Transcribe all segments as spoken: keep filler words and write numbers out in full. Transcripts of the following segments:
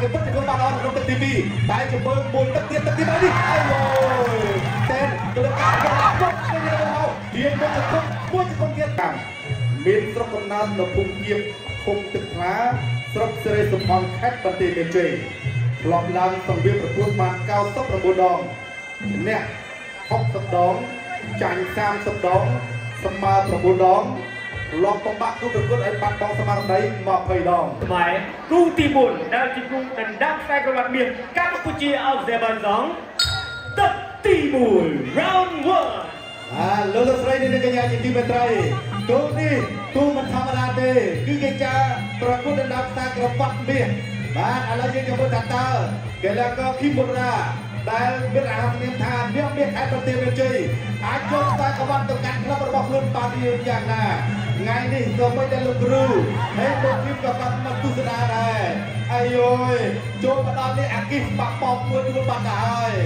គេពិតជាបានអត់ក្នុងទឹកទីពីរតែជំរឿនមួយទឹកទៀតទឹកទីបីនេះអើយតែទៅការរបស់គាត់ទៅទៅរៀនមកជង្គង់មួយជង្គង់ទៀតកម្មមានស្រុកកំណើតនៅភូមិគៀបឃុំទឹកថ្លាស្រុកសេរីសំផនខេត្តបន្ទាយមានជ័យឆ្លងឡើងសង្វៀនប្រកួតបានកៅសិបប្រាំបួនដងអ្នកហុកសិបដងចាញ់សាមសិបដងស្មើប្រាំបួនដងលំបំបាក់គូប្រកួតឲ្យបាត់បង់ស្មារតីยี่สิบដងថ្មីគូទីbốnដែលជាគូដណ្ដើមខ្សែក្រវ៉ាត់មាសកម្ពុជាអល់ហ្សេបាញ់សងទឹកទីមួយ round one អាលោកលោកស្រីនេះកញ្ញាជាទីមេត្រីគូនេះគូមិនធម្មតាទេគឺគេចាប្រកួតដណ្ដើមខ្សែក្រវ៉ាត់មាសបាទឥឡូវយើងចាំមើលថាតើកីឡាករឃីមបុរាដែលមានអារម្មណ៍មានថាមានមានខេត្តបន្ទាយមានជ័យអាចយកខ្សែក្រវ៉ាត់ទៅកាន់ក្លឹបរបស់ខ្លួនបានយ៉ាងណាថ្ងៃនេះក៏មិនដែលលោកគ្រូហើយលោកគីមក៏បាត់មកទស្សនាដែរអាយយចូលមកដល់នេះអាគីសបាក់បោកមួយដួលបាត់ទៅហើយ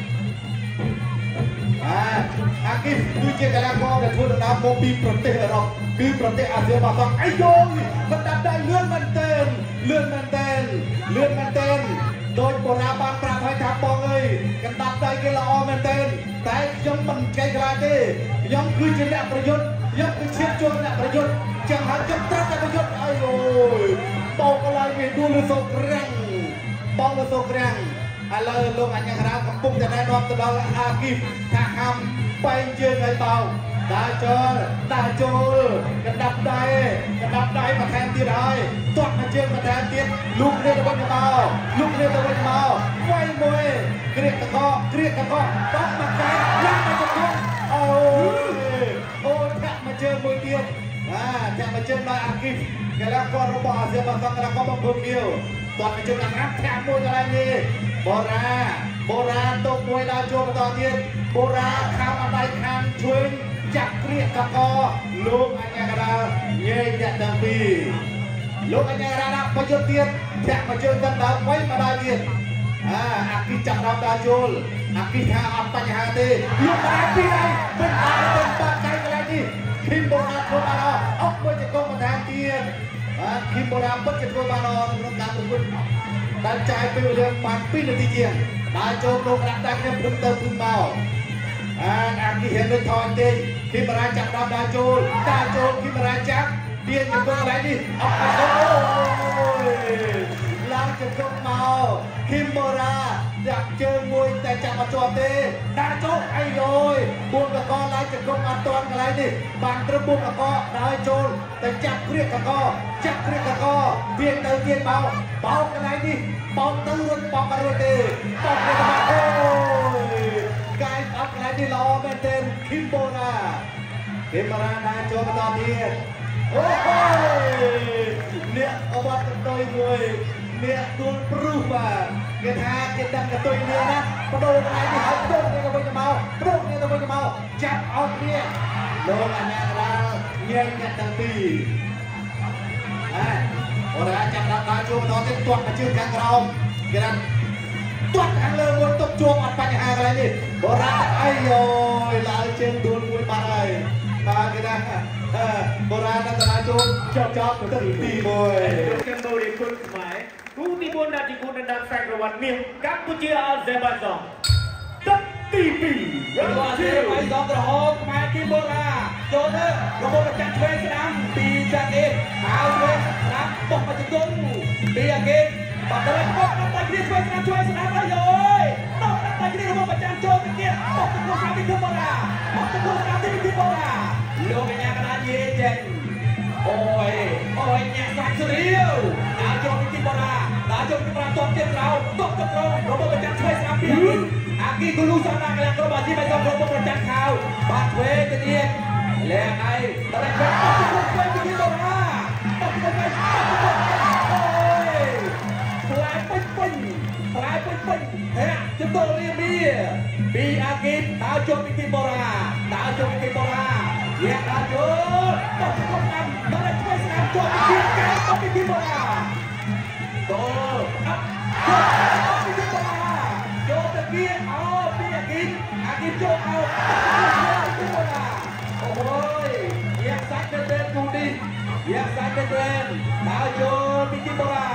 បាទអាគីសគឺជាកីឡាករដែលធ្វើដំណើរមកពីប្រទេសអឺរ៉ុបគឺប្រទេសអាស៊ានបាសងអាយយមិនដាច់ដៃលឿនមែនទែនលឿនមែនទែនលឿនមែនទែនដោយបុរាណបានប្រាប់ឲ្យថាបងអើយកណ្ដាប់ដៃគេល្អមែនទែនតែខ្ញុំមិនចៃខ្លាចទេខ្ញុំគឺជាអ្នកប្រយុទ្ធខ្ញុំគឺឈាមជួនអ្នកប្រយុទ្ធចឹងហើយខ្ញុំត្រូវតែប្រយុទ្ធអើយអូយបោកកន្លែងវាដួលលើសូក្រាំងបោកលើសូក្រាំងឥឡូវលោកអញ្ញាក្រាកំពុងតែណែនាំទៅដល់អាគីសថាហាំបែងជើងឲ្យបោកដើរចូលដើរចូលកណ្ដាប់ដៃកណ្ដាប់ដៃបន្ថែមទៀតហើយទាត់មកជើងបន្ថែមទៀតលូកគ្នាទៅវិញទៅមកលូកគ្នាទៅវិញទៅមកវាយមួយគ្រៀកតកគ្រៀកតកតោះមកកែឡើងមកទៅអូយអូធាក់មកជើងមួយទៀតបាទធាក់មកជើងដល់អាគីសកីឡាកររបស់អាស៊ានបាសងកីឡាករបំភុំគៀវទាត់មកជើងអាប់ធាក់មួយកន្លែងនេះបូរ៉ាបូរ៉ាទុកមួយដល់ចូលបន្តទៀតបូរ៉ាខាងអដៃខាងឆ្វេងចាក់គ្រៀកកកលោកអញ្ញាកដាលញែកអ្នកទាំងពីរលោកអញ្ញាកដាលប្រយុទ្ធទៀតធាក់មកជើងទៅដើមໄວមកដល់ទៀតអាអាគីចាប់ដល់ដល់ចូលអាគីថាអត់បញ្ហាទេលោកបានពីហើយមិនអាចទៅបាត់កែកន្លែងនេះឃីមបូរ៉ាធ្វើបានអត់មួយជង្គង់បន្ថែមទៀតបាទឃីមបូរ៉ាពិតជាធ្វើបានក្នុងការប្រកួតដែលចាយពេលវេលាបានពីរនាទីជាងដល់ចូលលោកដាក់ដាក់គ្នាព្រឹកទៅព្រឹកមកអាអាគីហ៊ានដូចថយទេឃីមបូរ៉ាចាប់ដល់ដល់ចូលដល់ចូលឃីមបូរ៉ាចាប់ទាញជង្គង់កន្លែងនេះអត់បានអូយឡើងជង្គង់មកឃីមបូរ៉ាដាក់ជើងមួយតែចាប់អត់ជាប់ទេដាក់ចូលអីយយបួនកកឡើងជង្គង់អត់ទាន់កន្លែងនេះបានត្រឹមបួនកកដល់ចូលតែចាប់គ្រៀកកកចាប់គ្រៀកកកវាទៅទៀតមកបោកកន្លែងនេះបោកទៅរួចបោកអត់រួចទេបោកទៅមកអូយកាយអត់កន្លែងនេះល្អមែនទែនឃីមបូរ៉ាឃីមបូរ៉ាដាក់ចូលបន្តទៀតអូយអ្នកអវត្តទៅមួយអ្នកដួលព្រុសបាទគេថាគេដឹងកតុយនេះណាបដូរកន្លែងនេះហើយបដូរនេះទៅវិញទៅមកបដូរនេះទៅវិញទៅមកចាប់អត់គ្នាលោកអញ្ញាកដាលញែកអ្នកទាំងពីរអេអូរ៉ាចាប់ដល់ដល់ជួបបន្តទៀតទាត់មកជើងខាងក្រោមគេថាទាត់ខាងលើមួយទុកជួបអត់បញ្ហាកន្លែងនេះបូរ៉ាអីយយឡើងជើងដួលមួយបាត់ហើយបាទគេថាបូរ៉ាដល់ដល់ជួបចប់ចប់ទៅទីមួយកម្ពុជាគុណខ្មែរគូទីbốnដែលជាគូដណ្ដើមខ្សែក្រវ៉ាត់មាសកម្ពុជាអល់ហ្សេបាញ់សងទឹកទីពីររបស់អាស៊ានបាញ់សងក្រហមខ្មែរគីបូរ៉ាចូលទៅរបបប្រចាំឆ្វេងស្ដាំពីចាក់អេហើយឆ្វេងស្ដាំបុកមកជង្គង់ពីអាកេបាត់ទៅបុកដល់តែគ្នាឆ្វេងស្ដាំឆ្វេងស្ដាំហើយយយតោះដល់តែគ្នារបបប្រចាំចូលទៅទៀតបុកទៅក្នុងស្ដាំពីគីបូរ៉ាបុកទៅក្នុងស្ដាំពីគីបូរ៉ាលោកកញ្ញាកដាលយេចេញអូយអូយញាក់សាច់ស្រីវដល់ចូលពីគីបូរ៉ាដល់ចូលពីប្រាំតបទៀតក្រោមតបទៅក្រោមរបបប្រចាំឆ្វេងស្ដាំពីអាគីគូលូសាណាកន្លងក្រុមអាជីពឲ្យសំរបបប្រចាំខោបាត់ឆ្វេងទៅទៀតលែងឯងដល់តែឆ្វេងពីគីបូរ៉ាតបទៅវិញអូយខ្លាយពេញពេញខ្លាយពេញពេញហេជទល់រៀមៀពីអាគីដល់ចូលពីគីបូរ៉ាដល់ចូលពីគីបូរ៉ាយ៉ាដល់ចូលតបទៅក្រុមអាំដល់តែឆ្វេងស្ដាំចូលពីគីកែតបពីគីបូរ៉ាតោអត់ពីគីបូរ៉ាចូលទៅគៀនអោពីអាគីអាគីចូលអោពីបូរ៉ាអូយយ៉ាសាច់ទៅទៅគូនេះយ៉ាសាច់ទៅទៅដល់ចូលពីគីបូរ៉ាគី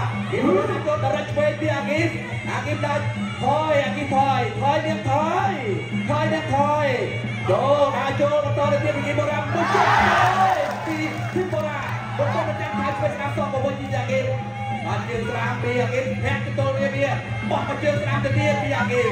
ចូលដល់ឆ្វេងពីអាគីបអាគីបដល់ថយអាគីបថយថយនេះថយថយនេះថយចូលដល់ចូលបន្តទៅទៀតពីគីបូរ៉ាពុជពីគីបូរ៉ាបន្តទៅចាំថៃឆ្វេងស្ដាប់សងបវជាអាគីបបានជើងស្រាមពីអាគីបធាក់ទៅទល់វាវាបោះមកជើងស្ដាប់ទៅទៀតពីអាគីប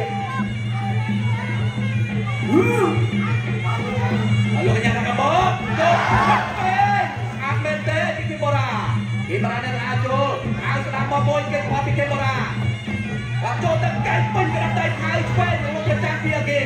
អលោកញ៉ាំកបោចូលអាមេតេពីគីបូរ៉ាគីបូរ៉ានៅអាចូលអាស្ដាប់មកមួយគេផាត់ពីគីបូរ៉ាបាទចូលទៅកែពេញក្រាបដៃថៃឆ្វេងលោកប្រចាំពីអាគីប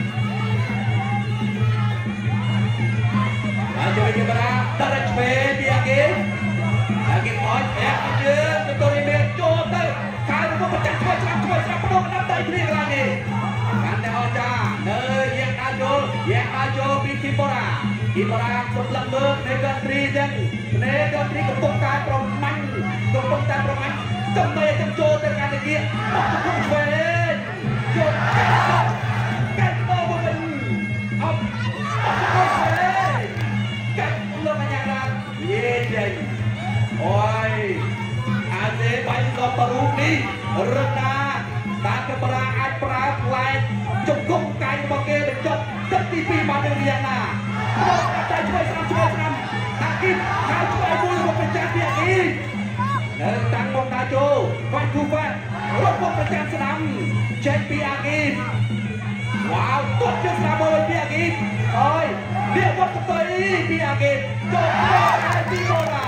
បាទចូលគីបូរ៉ាដល់ឆ្វេងពីអាគីបអាគីបអត់ធាក់ជើងទៅទល់វាចូលទៅខាងមកប្រចាំឆ្វេងស្ដាប់ឆ្វេងស្ដាប់បដូរក្រាបដៃគ្នាកន្លងនេះកាន់តែអស្ចារ្យនៅយ៉ាងអាចូលយ៉ាងអាចូលពីគីបូរ៉ាគីបូរ៉ាសម្លឹងមើលនៃកន្ត្រីចឹងនៃកន្ត្រីកំពុងតែប្រមាញ់កំពុងតែប្រមាញ់ដើម្បីឲ្យចំចូលទៅកាន់តែkiaបោះទៅក្នុងឆ្វេងចូលកែបោមកវិញអត់អត់ទៅឆ្វេងកែលោកអញ្ញារាយេចេញអូយអាសេបាយដល់បរូបនេះរត់ណាតាកបរាអាចប្រើផ្លែជង្គង់កាយរបស់គេបញ្ចប់ទឹកទីពីរបាននឹងយ៉ាងណាមកតែឆ្វេងស្រាំឆ្វេងស្រាំអាគីបហើយឆ្វេងមួយរបស់ប្រចាំពីអាគីបនៅតាំងមកតាចូលបាច់គូបាត់របស់ប្រចាំស្ដាំចេញពីអាគីបវ៉ាវទត់ជើងស្ដាំមកពីអាគីបអើយនេះវត្តទៅពីអាគីបចូលទៅទីបូរ៉ា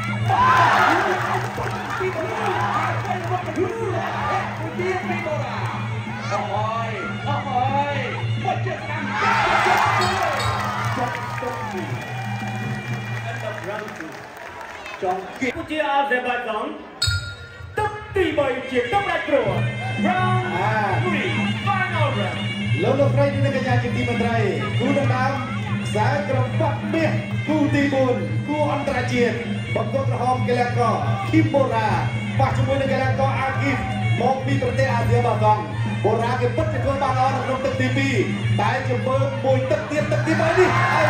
ពីបូរ៉ាហើយទៅវត្តទៅពីពីបូរ៉ាអូយអូយវត្តជើងស្ដាំ trong kia Campuchia Azerbaijan tức tỷ bảy chiến tốc đại pro round three final round lâu lâu đây như cái nhà chiến team Andrai cú đâm đám giải cầm bắt miết cú tì bùn cú ăn tra chiến bằng cốt hòm cái là có Kimbora bắt chúng mình cái là có Akif một biประเทศอาเซียนบางกองโบราณcái bất cái con ba nó trongตึกทีพีtại chụp bơm mùiตึกtiềnตึกทีmấy đi ai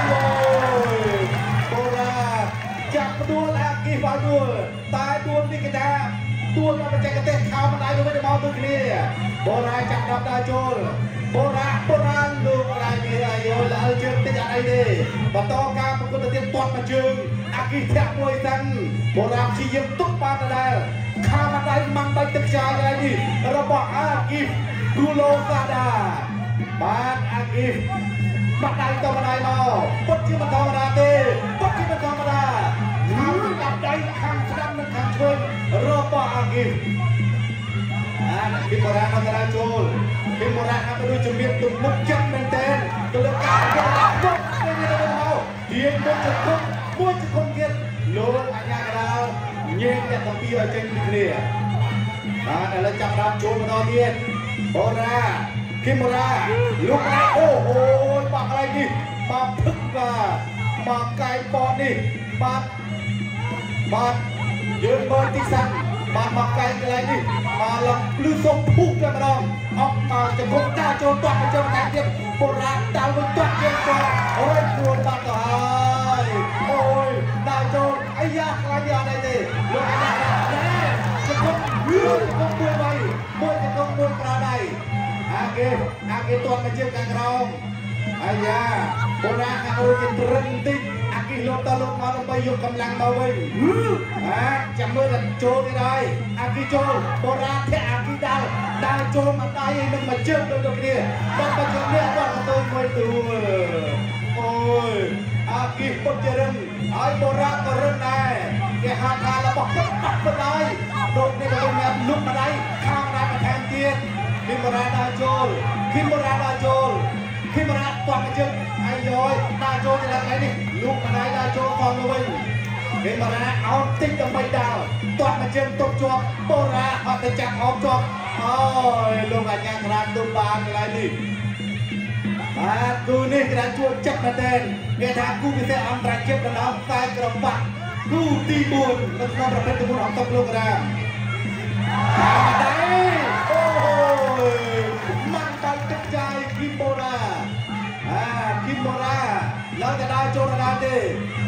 rồiโบราณจับตัวอากีฟาตัวตายตัวนี่กันจ้าตัวเราไปแจกกระเตะข่าวมันได้ดูไม่ได้มองตัวนี้โบราณจับดับได้โจรโบราณโบราณดูอะไรนี่อะไรโยนแล้วเชิงติดอะไรดิมาต่อการประกวดเตรียมตัวมาเชิงอากีแทบมวยกันโบราณชี้ยิ้มตุ๊กปาได้ข้ามันได้มันได้ตึกชายอะไรนี่ระบบอากีกูโลกาดาบ้านอากีบัดได้ตัวมันได้มาปุ๊บที่มันธรรมดาเต้ปุ๊บที่มันธรรมดาข้าวดับได้ข้างสนามมันข้างชนระบบอากีอ่าพิมพ์รานันทราโจลพิมพ์รานันทราจุดเบียดตุ่มมุกจังเป็นเต้นตัวเล็กการเกี่ยวกับมุกไม่มีอะไรเอาเฮียนมุกจะคุกมุกจะคงเกียรโลกอันยากเราเยี่ยงแต่ต้องปีว่าเจนดีเกลียอ่าแต่ละจับรับโจลมาต่อเทียนโบราพิมราลูกไอ้โอ้โหปากอะไรนี่มาพึ่งมามาไก่ปอนนี่มามายืนเบอร์ที่สั่นมามาไก่อะไรนี่มาลองลื้อส่งพุกกันมาลองออกมาจะคงตาโจนตัวมาเจอมาแทนเทียบโบราณดาวมันตัวเทียบจอโอ้ยควรตาต่อยโอ้ยดาวโจนไอ้ยากอะไรยากอะไรดิลูกไอ้ยากแน่จะคงยืนจะคงมวยไปมวยจะคงมวยกระไดอาเกอาเกตัวมาเชื่อกันเราอายาโบราณเอาจะตรึงติดอาเกลงตะลุกมาลงไปยกกำลังมาเว้ยอ่าจำเมื่อแต่โจนี่ได้อาเกโจโบราณแค่อาเกดาวดาวโจมาได้ยังมาเชื่อตัวตรงนี้ต้องมาเชื่อเนี่ยว่าตัวมวยตัวโอ้ยอาเกปนเจริญไอ้โบราณก็เริ่มได้แกหาทางแล้วบอกก็ตัดมาได้โดนในโรงแรมลุกมาได้ข้างได้มาแทนเทียนคิมราดาโจลคิมราดาโจลคิมราตัวมาเจอไอ้ย้อยดาโจลจะทำไงนี่ลูกมาได้ดาโจลฟองเลยคิมราเอาติ๊กกับใบดาวตัวมาเจอตกจวบโบราเอาแต่จับออกจวบโอ้ยลูกอันยังกระดานตุ้มบานอะไรนี่มากูนี่กระดานจวบจับมาเต้นเกทากูพิเศษอันตรายเจ็บกระดานตายกระบัดกูตีบุญแล้วก็ประเภทตีบุญของตกลูกกระดานมาได้โอ้ยมันไปกระจายคิมโบราอ่าคิมโบราแล้วจะได้โจรนาเต้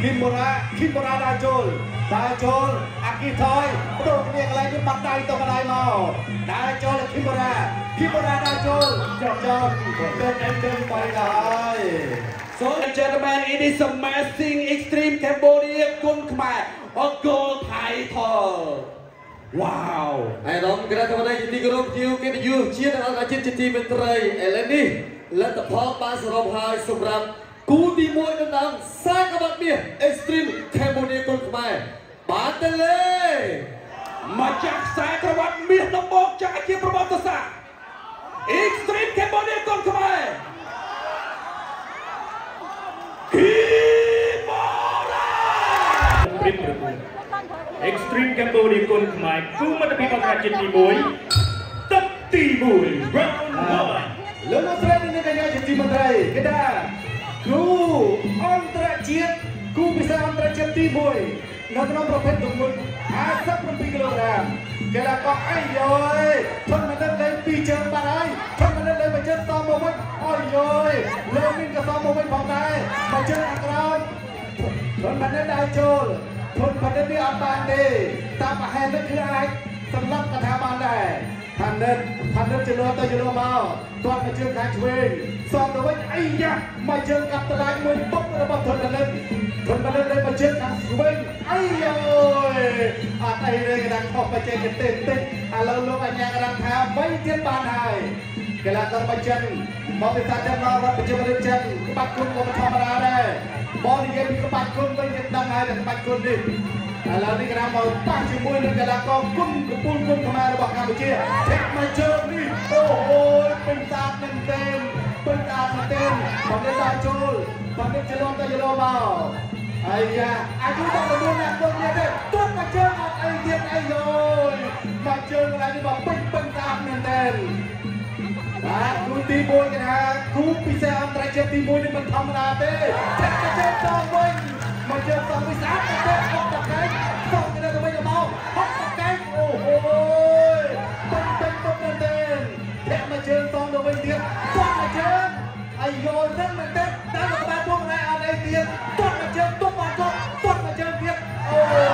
คิมโบราคิมโบราดาโจลดาโจลอากิทอยโดนเรียกอะไรที่ปักได้ตัวกระไดมาดาโจลคิมโบราคิมโบราดาโจลจอดจอดเดินเดินเดินไปได้ So and gentlemen, it is amazing extreme Cambodia គុនខ្មែរអកលថៃថល Wow ហើយរំក្រាបថ្មីជាទីគោរពជាកិត្តិយសជាតិអន្តរជាតិជាទីមេត្រីឥឡូវនេះលទ្ធផលបានសរុបហើយសម្រាប់គូទីមួយដំណើរខ្សែក្បាត់មាស Extreme Cambodia គុនខ្មែរបានទៅលេមកចាក់ខ្សែក្បាត់មាសដំបូងចាក់ជាប្រវត្តិសាស្ត្រ Extreme Cambodia គុនខ្មែរ Extreme Cambodia គុនខ្មែរគូមិត្តភាពអន្តរជាតិទីមួយទឹកទីមួយ round one លោកលោកស្រីនិងកញ្ញាជាទីមេត្រីគេថាគូអន្តរជាតិគូពិសេសអន្តរជាតិទីមួយនៅក្នុងប្រភេទទម្ងន់ห้าสิบเจ็ดគីឡូក្រាមគេថាក៏អីយោធន់មិនដឹងលេងពីរជើងបាត់ហើយធន់មិនដឹងលេងមួយជើងតមកវិញអីយោលើមានក៏តមកវិញផងដែរមួយជើងអាក្រោមធន់មិនដឹងដែរចូលធន់មិនដឹងនេះអត់បានទេតាមប្រហែលនេះគឺអាចសម្លាប់កថាបានដែរพันเดินพันเดินจะรอแต่จะรอมาตอนมาเจอการช่วยสอบตัวไว้ไอ้ยะมาเจอกับตะไลมือปุ๊บระบบทนกันเล่นทนกันเล่นเลยมาเจอกันช่วยไอ้ยะอาไตเลยกระดังออกมาเจอกันเต้นเต้นอาเราลงอันยังกระดังท้าไม่เทียบปานไฮกระดังต้องมาเจอมองไปตาเดินเราเราไปเจอมาเดินเจอปัดคุณก็มาทำอะไรได้มองที่ยังมีกระปัดคุณไม่ยังดังไงแต่กระปัดคุณดิแล้วนี่กระดังมาตั้งชื่อมวยนึงกระดังก็กุ้งกระปุนกุ้งเข้ามาระบบการไปเชี่ยเทคมาเจอนี่โอ้โหเป็นตาเต็มเต็มเป็นตาเต็มฝั่งเดินตาจูลฝั่งเดินจะลงตาจะลงมาไอ้ยาอายุต้องมาดูนะตัวเนี้ยเด็กตัวมาเจอไอ้เดียนไอ้โยนมาเจออะไรนี่บอกเป็นเป็นตาเต็มเต็มนะคุณตีมวยกันฮะคุณพิเศษอันตรายเจ็บตีมวยนี่มันทำอะไรเต้เทคมาเจอสองวันมาเจอสองพิศาจเต้ออกจากไหนสองกันเลยทำไมจะเมาออกจากไหนโอ้โหเป็นเป็นเป็นเต็มเทคมาเจอสองโดนไปเดียวต้นมาเจอไอ้โยนนั่นมันเต้ตามกับบ้านพวกนายอะไรเดียวต้นมาเจอต้นมาต้นต้นมาเจอเดียวโอ้ย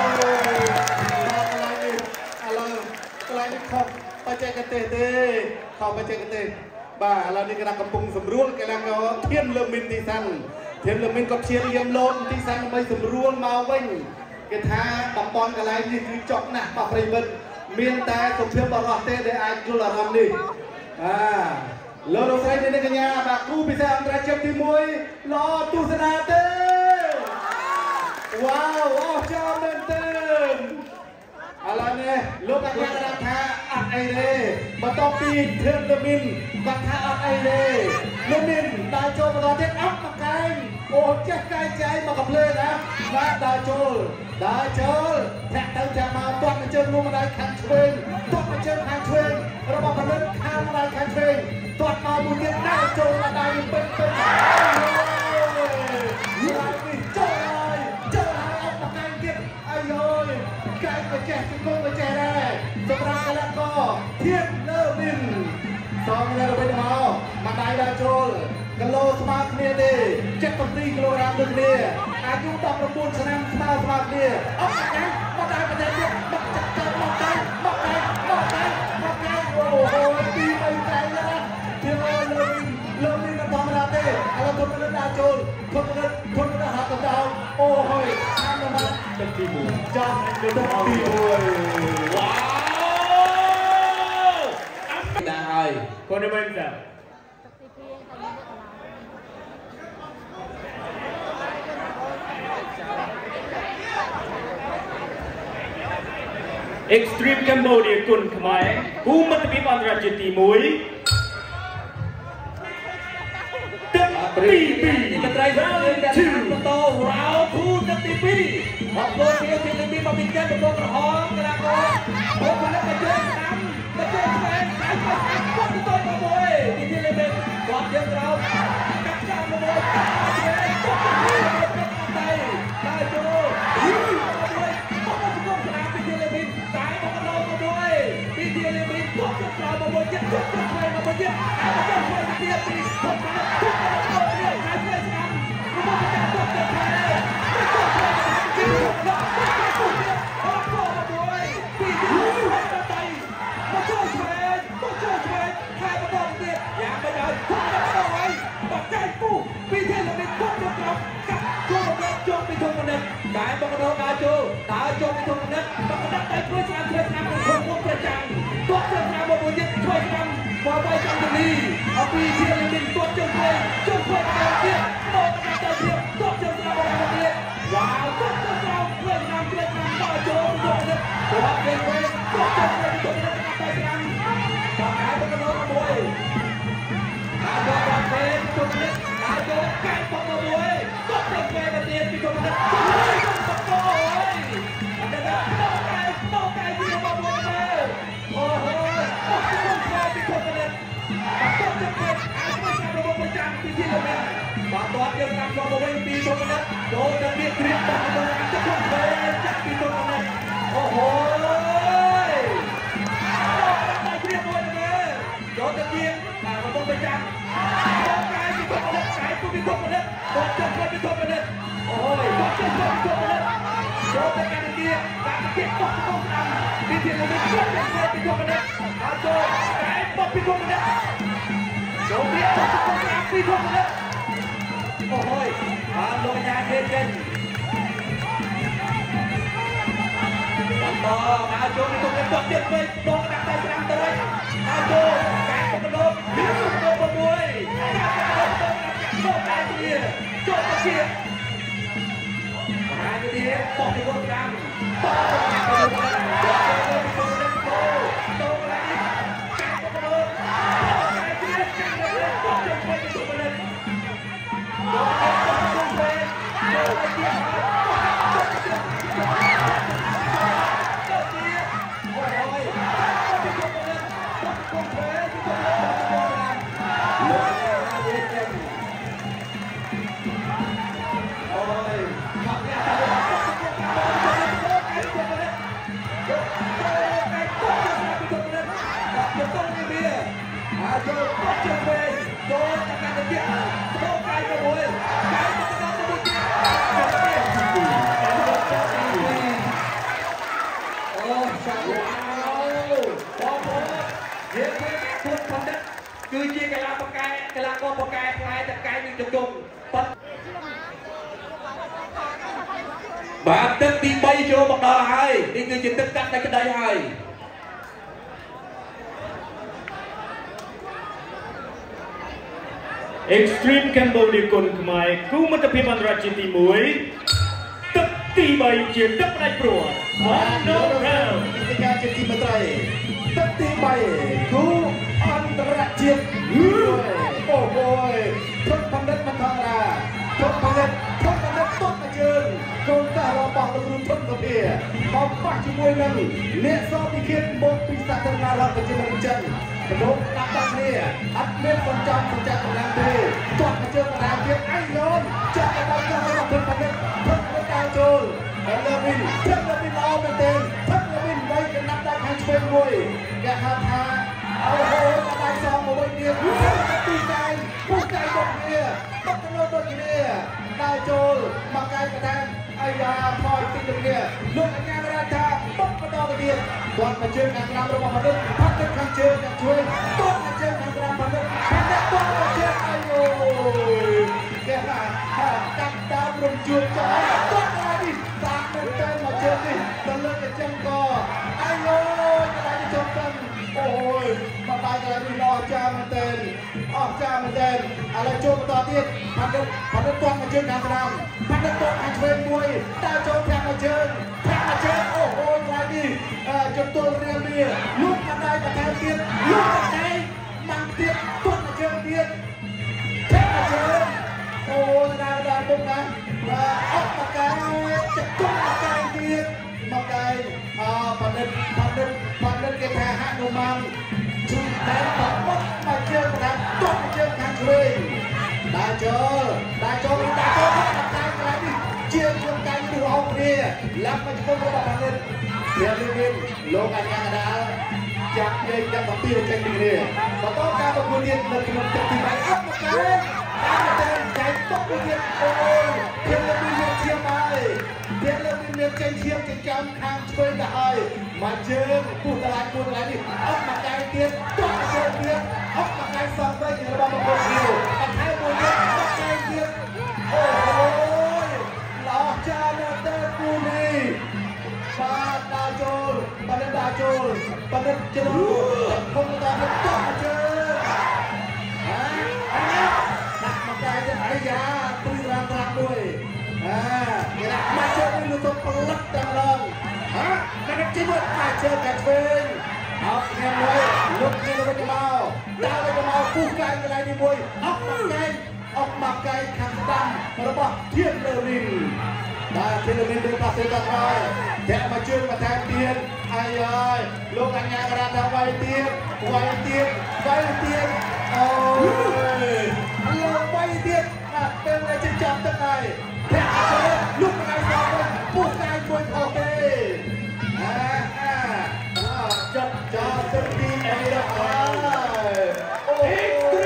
อะไรนี่อะไรอะไรนี่ขอบไปเจอกันเต้เต้ขอบไปเจอกันเต้บ้าเรานี่กำลังกำปุงสำรวจกำลังเอาเทียนเริ่มมินตีสันเทียนเริ่มมินกับเชียร์เยี่ยมลมตีสันไปสำรวจมาวิ่งกระทาตำปอนกันไรนี่คือจอกหนักปะปริบันเมียนแต่สมเทียมบอลเต้ได้อายุละรำนี่อ่าเราเราใช้ในกันยาแบบครูพิเศษอันตรายเจ็บที่มวยรอตุสนาเต้ว้าวว้าวจอมเต้นอะไรเนี่ยลูกกันยากระทาอัดไอเร่มาต้องปีเทียนเดมินกระทาอัดไอเร่เดมินดาวโจมาตอนเทคอัพมาไกลโอ้เจ็บกายใจมากับเลยนะมาดาวโจดาวโจแท็กเติมจากมาต้นมาเจอลูกมาได้คันช่วยต้นมาเจอคันช่วยระบบพันธุ์ข้ามมาได้คันช่วยต้นมาบุญเดียดาวโจมาได้เป็นเป็นลายนี่เจ้าลายเจ้าลายออกมาไกลเดียดไอ้โยไกลไปแจกจุดโกงไปแจกได้สำหรับกันแล้วก็เทียนเลิศบินสองเลยเราไปดูเอามาได้ดาวโจกิโลสมาร์ทเนี่ยดิเจ็ดสิบสี่กิโลกรัมเลยเนี่ยอายุต่ำประมูลชนะสมาร์ทสมาร์ทเนี่ยออกจากนั้นมาได้ประเทศเนี่ยมาจัดการมาได้มาได้มาได้มาได้โอ้โหตีไปไกลแล้วนะเที่ยวเลยเริ่มนี่มันธรรมดาเต้อะไรคนมันดาวโจรคนมันคนมันหาตัวดาวโอ้โหข้ามมาเป็นทีมจอมเป็นทีมว้าวได้คนในเมืองจ้ะExtreme Cambodia គុនខ្មែរគូមិត្តភាពអន្តរជាតិទីមួយទឹកទីពីរមន្ត្រីសាធារណៈបន្តរ៉ោគូទឹកទីពីរអបលោកជាទីពីរមកពីចិត្តកំពុងក្រហមកណ្ដាលកោមកផលិតមកជើងស្ដាំមកជើងស្វែងតែគាត់គាត់ទៅទៅមួយទីទីលេបគាត់យើងក្រោមកាត់ចោលមួយកាត់ទៅគាត់ទៅតែតែចូលយូរមួយគាត់ទៅកំស្ដាំពីទីលេបតែមកដល់មួយពីទីលេបគាត់ទៅក្រោមមួយចិត្តគាត់ទៅស្វែងមកទៀតហើយមកស្វែងទៀតពីគាត់ទៅគាត់ទៅហើយស្វែងស្ដាំមកទៅគាត់ទៅโจตาโจไปทำนัดทำนัดได้ช่วยสามช่วยสามเป็นคนพวกประจังตัวเจ้าสามบนยึดช่วยสามมาไว้จังตรงนี้เอาปีเทียนลินตัวเจ้าช่วยเจ้าช่วยมาเทียนโตกันได้เทียนตัวเจ้าสามบนเทียนว้าวตัวเจ้าสามช่วยสามช่วยสามตาโจตัวนัดตัวเดินไปตัวเจ้าช่วยตัวนัดได้สามทำหายเป็นกระโดดมวยอาโจบอลเป็นตัวนัดอาโจแข่งบอลมวยตัวเจ้าช่วยกันเทียนเป็นตัวนัดโอ้ยอันนั้นโตไก่โตไก่ที่มาบวกเลยโอ้โหโอ้โหเป็นคนเป็นตัวจะเป็นอาชีพระบบประจำปีที่แล้วเนี่ยบางตัวเกี่ยวกับระบบปีตัวนั้นโดนจะเรียกเรียกบางตัวจะต้องเป็นจากปีตัวนั้นโอ้โหโดนเรียกด้วยเลยโดนจะเรียกระบบประจำโดนไก่ปีตัวนั้นไก่ตัวปีตัวนั้นโดนจะเป็นปีตัวนั้นโอ้ยโดนจะเป็นปีตัวนั้นโดนจะการเรียกการเรียกตัวตัวนั้นปีที่แล้วเนี่ยโดนจะเป็นปีตัวนั้นอาโจไก่ตัวปีตัวนั้นโดนเรียกตัวตัวนั้นปีตัวนั้นโอ้ยมาลงยาเย็นเย็นต่ออาโจปีตัวนั้นตัวเจ็บไปโดนดักได้สนามตัวเลยอาโจไก่ตัวโดนยืดตัวบนมวยโดนไก่ตัวนี้โดนตะเกียบมาดีๆบอกให้โดนกลางบอกให้โดนกลางบอกให้โดนกลางโดนอะไรนี่ไก่ตัวโดนไก่ตัวนี้ไก่ตัวนี้โดนเจ็บไปตัวนั้นโดนเจ็บตัวโดนไปโดนไปเจ็บโดนเจ็บโดนเจ็บโดนเจ็บโอ้ยโอ้ยโดนเจ็บตัวนั้นโดนเจ็บตัวนั้นโดนเจ็บตัวนั้นโดนเจ็บเจ็บโอ้ยขับเนี่ยขับเนี่ยขับเนี่ยโดนไก่ตัวนั้นโดนไก่ตัวนั้นโดนไก่ตัวนั้นขับเนี่ยต้องมีเบียร์อาโจโดนเจ็บไปโดนจากการเจ็บโดนไก่ตัวโวยไก่ตัวนั้นตัวเจ็บโดนเจ็บโดนเจ็บโอ้สักว้าวพอพอเห็นไหมทุกคนนั้นคือจีกลาปกายกลาโกปกายคลายแต่กายยังจะจมបាទទឹកទីបីចូលមកដល់ហើយនេះគឺជាទឹកកាត់តែក្តីហើយ Extreme Cambodia គុនខ្មែរគូមិត្តភាពអន្តរជាតិទីមួយទឹកទីបីជាទឹកផ្ដាច់ព្រួត Hondo Round ពីការជាទីមត្រីទឹកទីបីគូអន្តរជាតិអូโหធនបណ្ឌិតមិនធម្មតាធនបណ្ឌិតធនបណ្ឌិតទុកជើងកូនតារបស់លោកគ្រូធនសុភាមកប៉ះជាមួយនឹងអ្នកសពីខេត្តមកពីសាធារណរដ្ឋប្រជាមានិតចិនកដោដាក់ដាក់គ្នាអត់មានសញ្ចំសញ្ចាកម្លាំងទេទាត់ជើងបណ្ដាទៀតអីយោនចាក់ដល់ទៅរបស់ធនបណ្ឌិតធនបណ្ឌិតដើរចូលហើយលើវិញធនបណ្ឌិតល្អមែនទេធនបណ្ឌិតໄວកណ្ដាប់ដាក់ខាងឆ្វេងមួយគេហៅថាអូហូដៃសងមកវិញទៀតទីកាយពុះកាយរបស់គ្នាតបទៅដូចគ្នាដើរចូលមកកាយកណ្ដាប់អាយ៉ាថយទីទៅគ្នាលោកអញ្ញារាថាបបបន្តទៅទៀតគាត់មកជើងខាងក្រោមរបស់បណ្ឌិតផាត់ទឹកខាងជើងខាងឆ្វេងទាត់មកជើងខាងក្រោមបណ្ឌិតបណ្ឌិតទាត់មកជើងអាយូគេថាកាត់តាមរំជួបចោលទាត់មកនេះតាមទៅទៅមកជើងនេះទៅលើកញ្ចឹងក៏អាយូកន្លែងនេះចូលទៅអូយមកបាយកន្លែងនេះអស្ចារ្យមែនទែនអស្ចារ្យមែនទែនឥឡូវចូលបន្តទៀតបណ្ឌិតបណ្ឌិតទាត់មកជើងខាងក្រោមបណ្ឌិតទាត់ខាងឆ្វេងមួយដើរចូលប្រាក់មកជើងប្រាក់មកជើងអូអូកន្លែងនេះជុំទល់រៀងវាលុបមកដៃបន្ថែមទៀតលុបមកដៃម៉ាំងទៀតទាត់មកជើងទៀតប្រាក់មកជើងអូដើរដើរពុកណាអត់មកកាយចិត្តទុំមកកាយទៀតមកកាយអបណ្ឌិតបណ្ឌិតបណ្ឌិតគេថាហនុមានជួយតែបបមកជើងណាទាត់មកជើងខាងឆ្វេងដើរចូលដើរចូលដើរចូលមកកាយកន្លែងនេះជាជួនកាយនេះអោគ្នាឡាប់មកជុំរបស់បណ្ឌិតព្រះលីវិនលោកអញ្ញាកដាលចាប់យាយចាប់ពីចេញពីគ្នាបន្តការប្រកួតទៀតនៅក្នុងទឹកទីបីអត់មកកាយតាមតែចែកតុកពីទៀតអូយព្រះលីវិនមានឈាមហើយព្រះលីវិនមានចេញឈាមចិញ្ចើមខាងឆ្វេងទៅហើយមកជើងពុះតឡាយពុះតឡាយនេះអត់មកកាយទៀតទាត់ជើងទៀតអត់មកកាយសងវិញរបស់មកពុះទៀតបន្ថែមមួយទៀតមកកាយទៀតអូយល្អចាស់ណាស់តែគូនេះចូលបណ្ឌិតជនោខំតាមតោះជើអាអញ្ញាដាក់មកកាយទៅអាយ៉ាព្រីរាមប្រាក់មួយអាគេដាក់មកជើនេះលោកទៅផលិតតែម្ដងហាបណ្ឌិតជនោកាជើកាឆ្វេងអត់ញ៉ាំមួយលោកនេះទៅមកដើរទៅមកពុះកាយកន្លែងនេះមួយអត់មកកាយអอกមកកាយខាងតាមរបស់ធានលើរីនបាទធានលើរីនទៅប៉ាសេដល់ហើយតែមកជើងមកថែមទៀតអាយហើយលោកអញ្ញាក្រាថាវាយទៀតវាយទៀតវាយទៀតអូយលោកវាយទៀតបាទពេលដែលជិះចាប់ទឹកហើយតែអត់ទេលោកថ្ងៃដល់ពុះកាយមួយអូខេអាអាចាប់ចាប់ទឹកទីបីដល់ហើយអូយ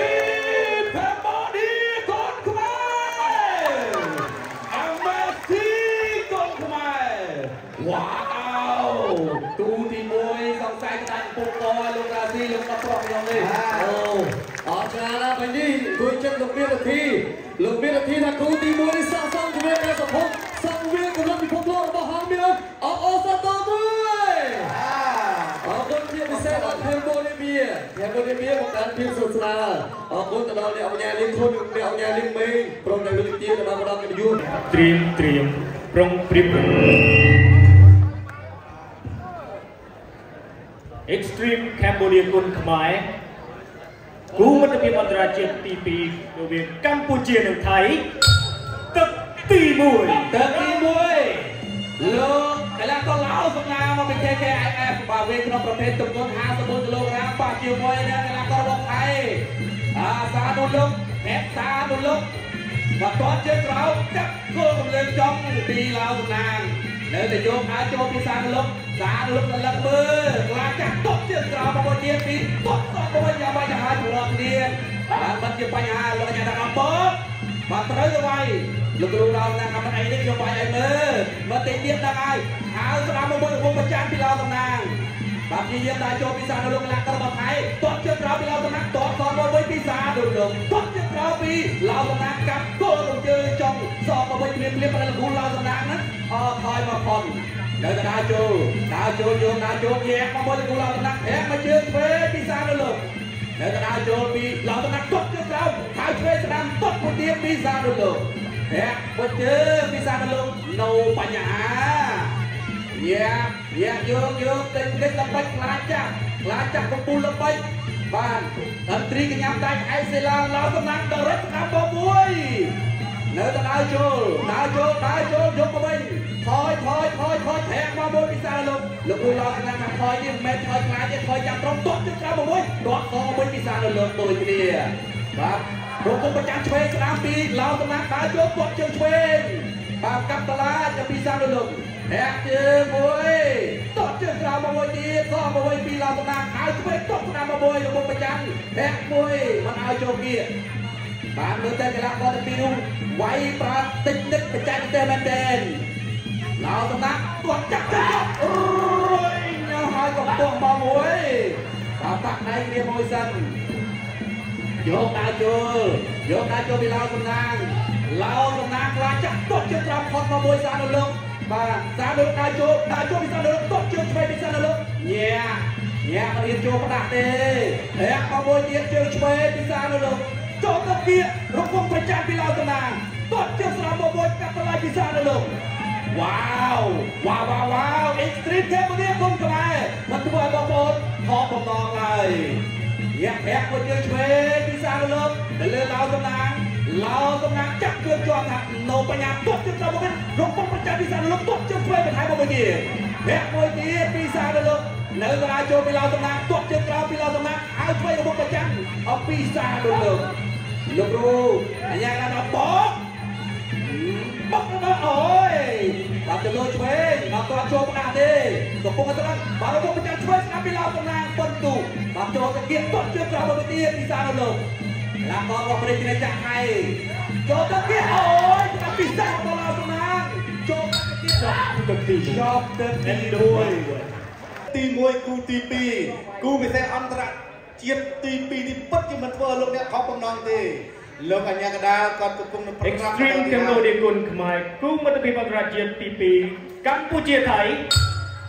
ว้าวตูទីមួយសង្ស័យក្តាច់ពុកកលោករាស៊ីលោកដល់ប្រុសខ្ញុំនេះអូអរច្រើនណាស់បាញ់នេះគួយចិត្តលោកមាននាទីលោកមាននាទីថាគូទីមួយនេះស័ក្តិសមជាមួយការសភពសង្វៀនក្នុងពិភពលោករបស់ហាងមានអអូសាតូមួយអរគុណជាពិសេសដល់ខេមបូលីបៀខេមបូលីបៀមកកាន់ភាពសួស្ដីអរគុណទៅដល់អ្នកអង្គការលីងធុននិងអ្នកអង្គការលីងមេងព្រមទាំងលោកទីដែលបានផ្ដល់កិត្តិយសត្រៀមត្រៀមប្រុងព្រៀបExtreme Cambodia គុនខ្មែរគូមិត្តភាពអន្តរជាតិទីពីររវាងកម្ពុជានិងថៃទឹកទីមួយទឹកទីមួយលោកកីឡាករឡៅសំណាងមកពី K K I F បាទវិញក្នុងប្រភេទទម្ងន់ห้าสิบគីឡូក្រាមបាទជាមួយនឹងកីឡាកររបស់ថៃអាសានុលោកហេតសានុលោកបាទតជើងក្រោមចាប់គោលកំលើងចំពីឡៅសំណាងនៅតែយកអាចចូលពីសានុលោកសានុលោកលឹកមើលខ្លាចាស់តបជើងក្រោមរបស់ទៀតពីតបតបវិញយ៉ាងម៉េចទៅហើយប្រឡងគ្នាបាទមិនជាបញ្ហាលោកអាចារ្យដាក់អំពើបាទត្រូវទៅវាយលោកគ្រូដល់ណាកម្មអីនេះខ្ញុំវាយឲ្យមើលមើលតិចទៀតដល់ហើយហើយស្ដាប់មកមួយវងប្រចាំពីឡៅសំណាងបាទព្យាយាមដាក់ចូលពីសានុលោកកីឡាកររបស់ថៃតបជើងក្រោមពីឡៅសំណាងតបសងមកវិញពីសានុលោកតបជើងក្រោមពីឡៅសំណាងកាប់គោលរំជើងចង់សងមកវិញព្រាមព្រាមប្រឡងគ្រូឡៅសំណាងណាអត់ថយមកផងនៅតែដើរចូលដើរចូលយកដើរចូលញែកមកវិញគ្រូឡៅសំណាងហែកមកជើងឆ្វេងពីសានុលោកនៅតែដើរចូលពីឡៅសំណាងតបជើងក្រោមហើយឆ្វេងស្ដាំតបមួយទៀតពីសានុលោកហែកមកជើងពីសានុលោកនៅបញ្ហាញ៉ាញ៉ាយកយកតិចតិចល្បិចខ្លាចចាស់ខ្លាចចាស់កំពូលល្បិចបានតន្ត្រីកញ្ញាដៃអៃសេឡាឡៅសំណាងដល់រត់តាមបងមួយនៅតែដើរចូលដើរចូលដើរចូលយកមកវិញថយថយថយថយធាក់មកមួយពិសាលោកលោកគ្រូឡៅសំណាងថាថយនេះមិនមែនថយខ្លាចទេថយចាំត្រង់តក់ទៅក្រៅមកវិញដកសងវិញពិសាលោកដូចគ្នាបាទរកប្រចាំឆ្វេងស្ដាំពីឡៅសំណាងដើរចូលគាត់ជើងឆ្វេងបាទកាប់តឡាទៅពិសាលោកแท็กជើងមួយតបជើងក្រោមមកមួយទៀតសងមកវិញពីឡៅសំណាងហើយឆ្វេងតបស្ដាំមកមួយរបស់ប្រចាំแท็กមួយមិនឲ្យចូលគៀបានមើលតែកីឡាករទីពីរនោះវាយប្រាតិចតិចបច្ចេកទេសមែនទែនឡៅសំណាងគាត់ចាក់ចាក់អូយញ៉ាំហើយកំពុងមកមួយបាទតាក់ដៃគ្នាមួយសិនយកដើរចូលយកដើរចូលពីឡៅសំណាងឡៅសំណាងខ្លាចចាក់តបជើងក្រោមផុតមកមួយសានុលោកបាទសានុលោកដើរចូលដើរចូលពីសានុលោកតបជើងឆ្វេងពីសានុលោកញ៉ាញ៉ាមិនរៀនចូលផ្ដាស់ទេហែកមកមួយទៀតជើងឆ្វេងពីសានុលោកចូលទៅគៀរកុំប្រចាំពីឡៅសំណាងតបជើងស្រាំមកមួយកាប់ទៅឡើងពីសានុលោកវ៉ាវវ៉ាវវ៉ាវ Extreme Cambodia គុំខ្មែរមិនធ្វើឲ្យបងប្អូនខកបំណងហើយយ៉ាក់យ៉ាក់មួយជើងឆ្វេងពីសានុលោកទៅលើឡៅសំណាងឡៅសំណាងចាក់ជើងជាប់ថានៅបញ្ញាទប់ជើងទៅមកវិញរកពុកប្រចាំពីសានុលោកទប់ជើងឆ្វេងបន្ថែមមកមួយទៀតហាក់មួយទៀតពីសានុលោកនៅកន្លែងចូលពីឡៅសំណាងទប់ជើងក្រោមពីឡៅសំណាងឲ្យឆ្វេងរកពុកប្រចាំអំពីសានុលោកលោកគ្រូអញ្ញាដល់បោកបោកដល់អូយបាទទៅលើឆ្វេងអត់ទាន់ចូលផ្ដាស់ទេកំពុងតែបាទរកពុកប្រចាំឆ្វេងស្ដាប់ពីឡៅសំណាងប៉ុនទូបាទចូលទៅគៀកទប់ជើងក្រោមមួយទៀតពីសានុលោកឡាកោរបស់ប្រទេសចាក់ថៃចូលទៅទៀតអូយតាមពិសេសរបស់ឡៅសំណាងចូលទៅទៀតទឹកទីជាប់ទឹកទីមួយទីមួយគូទីពីរគូពិសេសអន្តរជាតិទីពីរនេះពិតជាមិនធ្វើលោកអ្នកខកបំណងទេលោកអញ្ញាកដាគាត់កំពុងប្រកាស Extreme Cambodia គុនខ្មែរគូមិត្តភាពអន្តរជាតិទីពីរកម្ពុជាថៃទឹកទី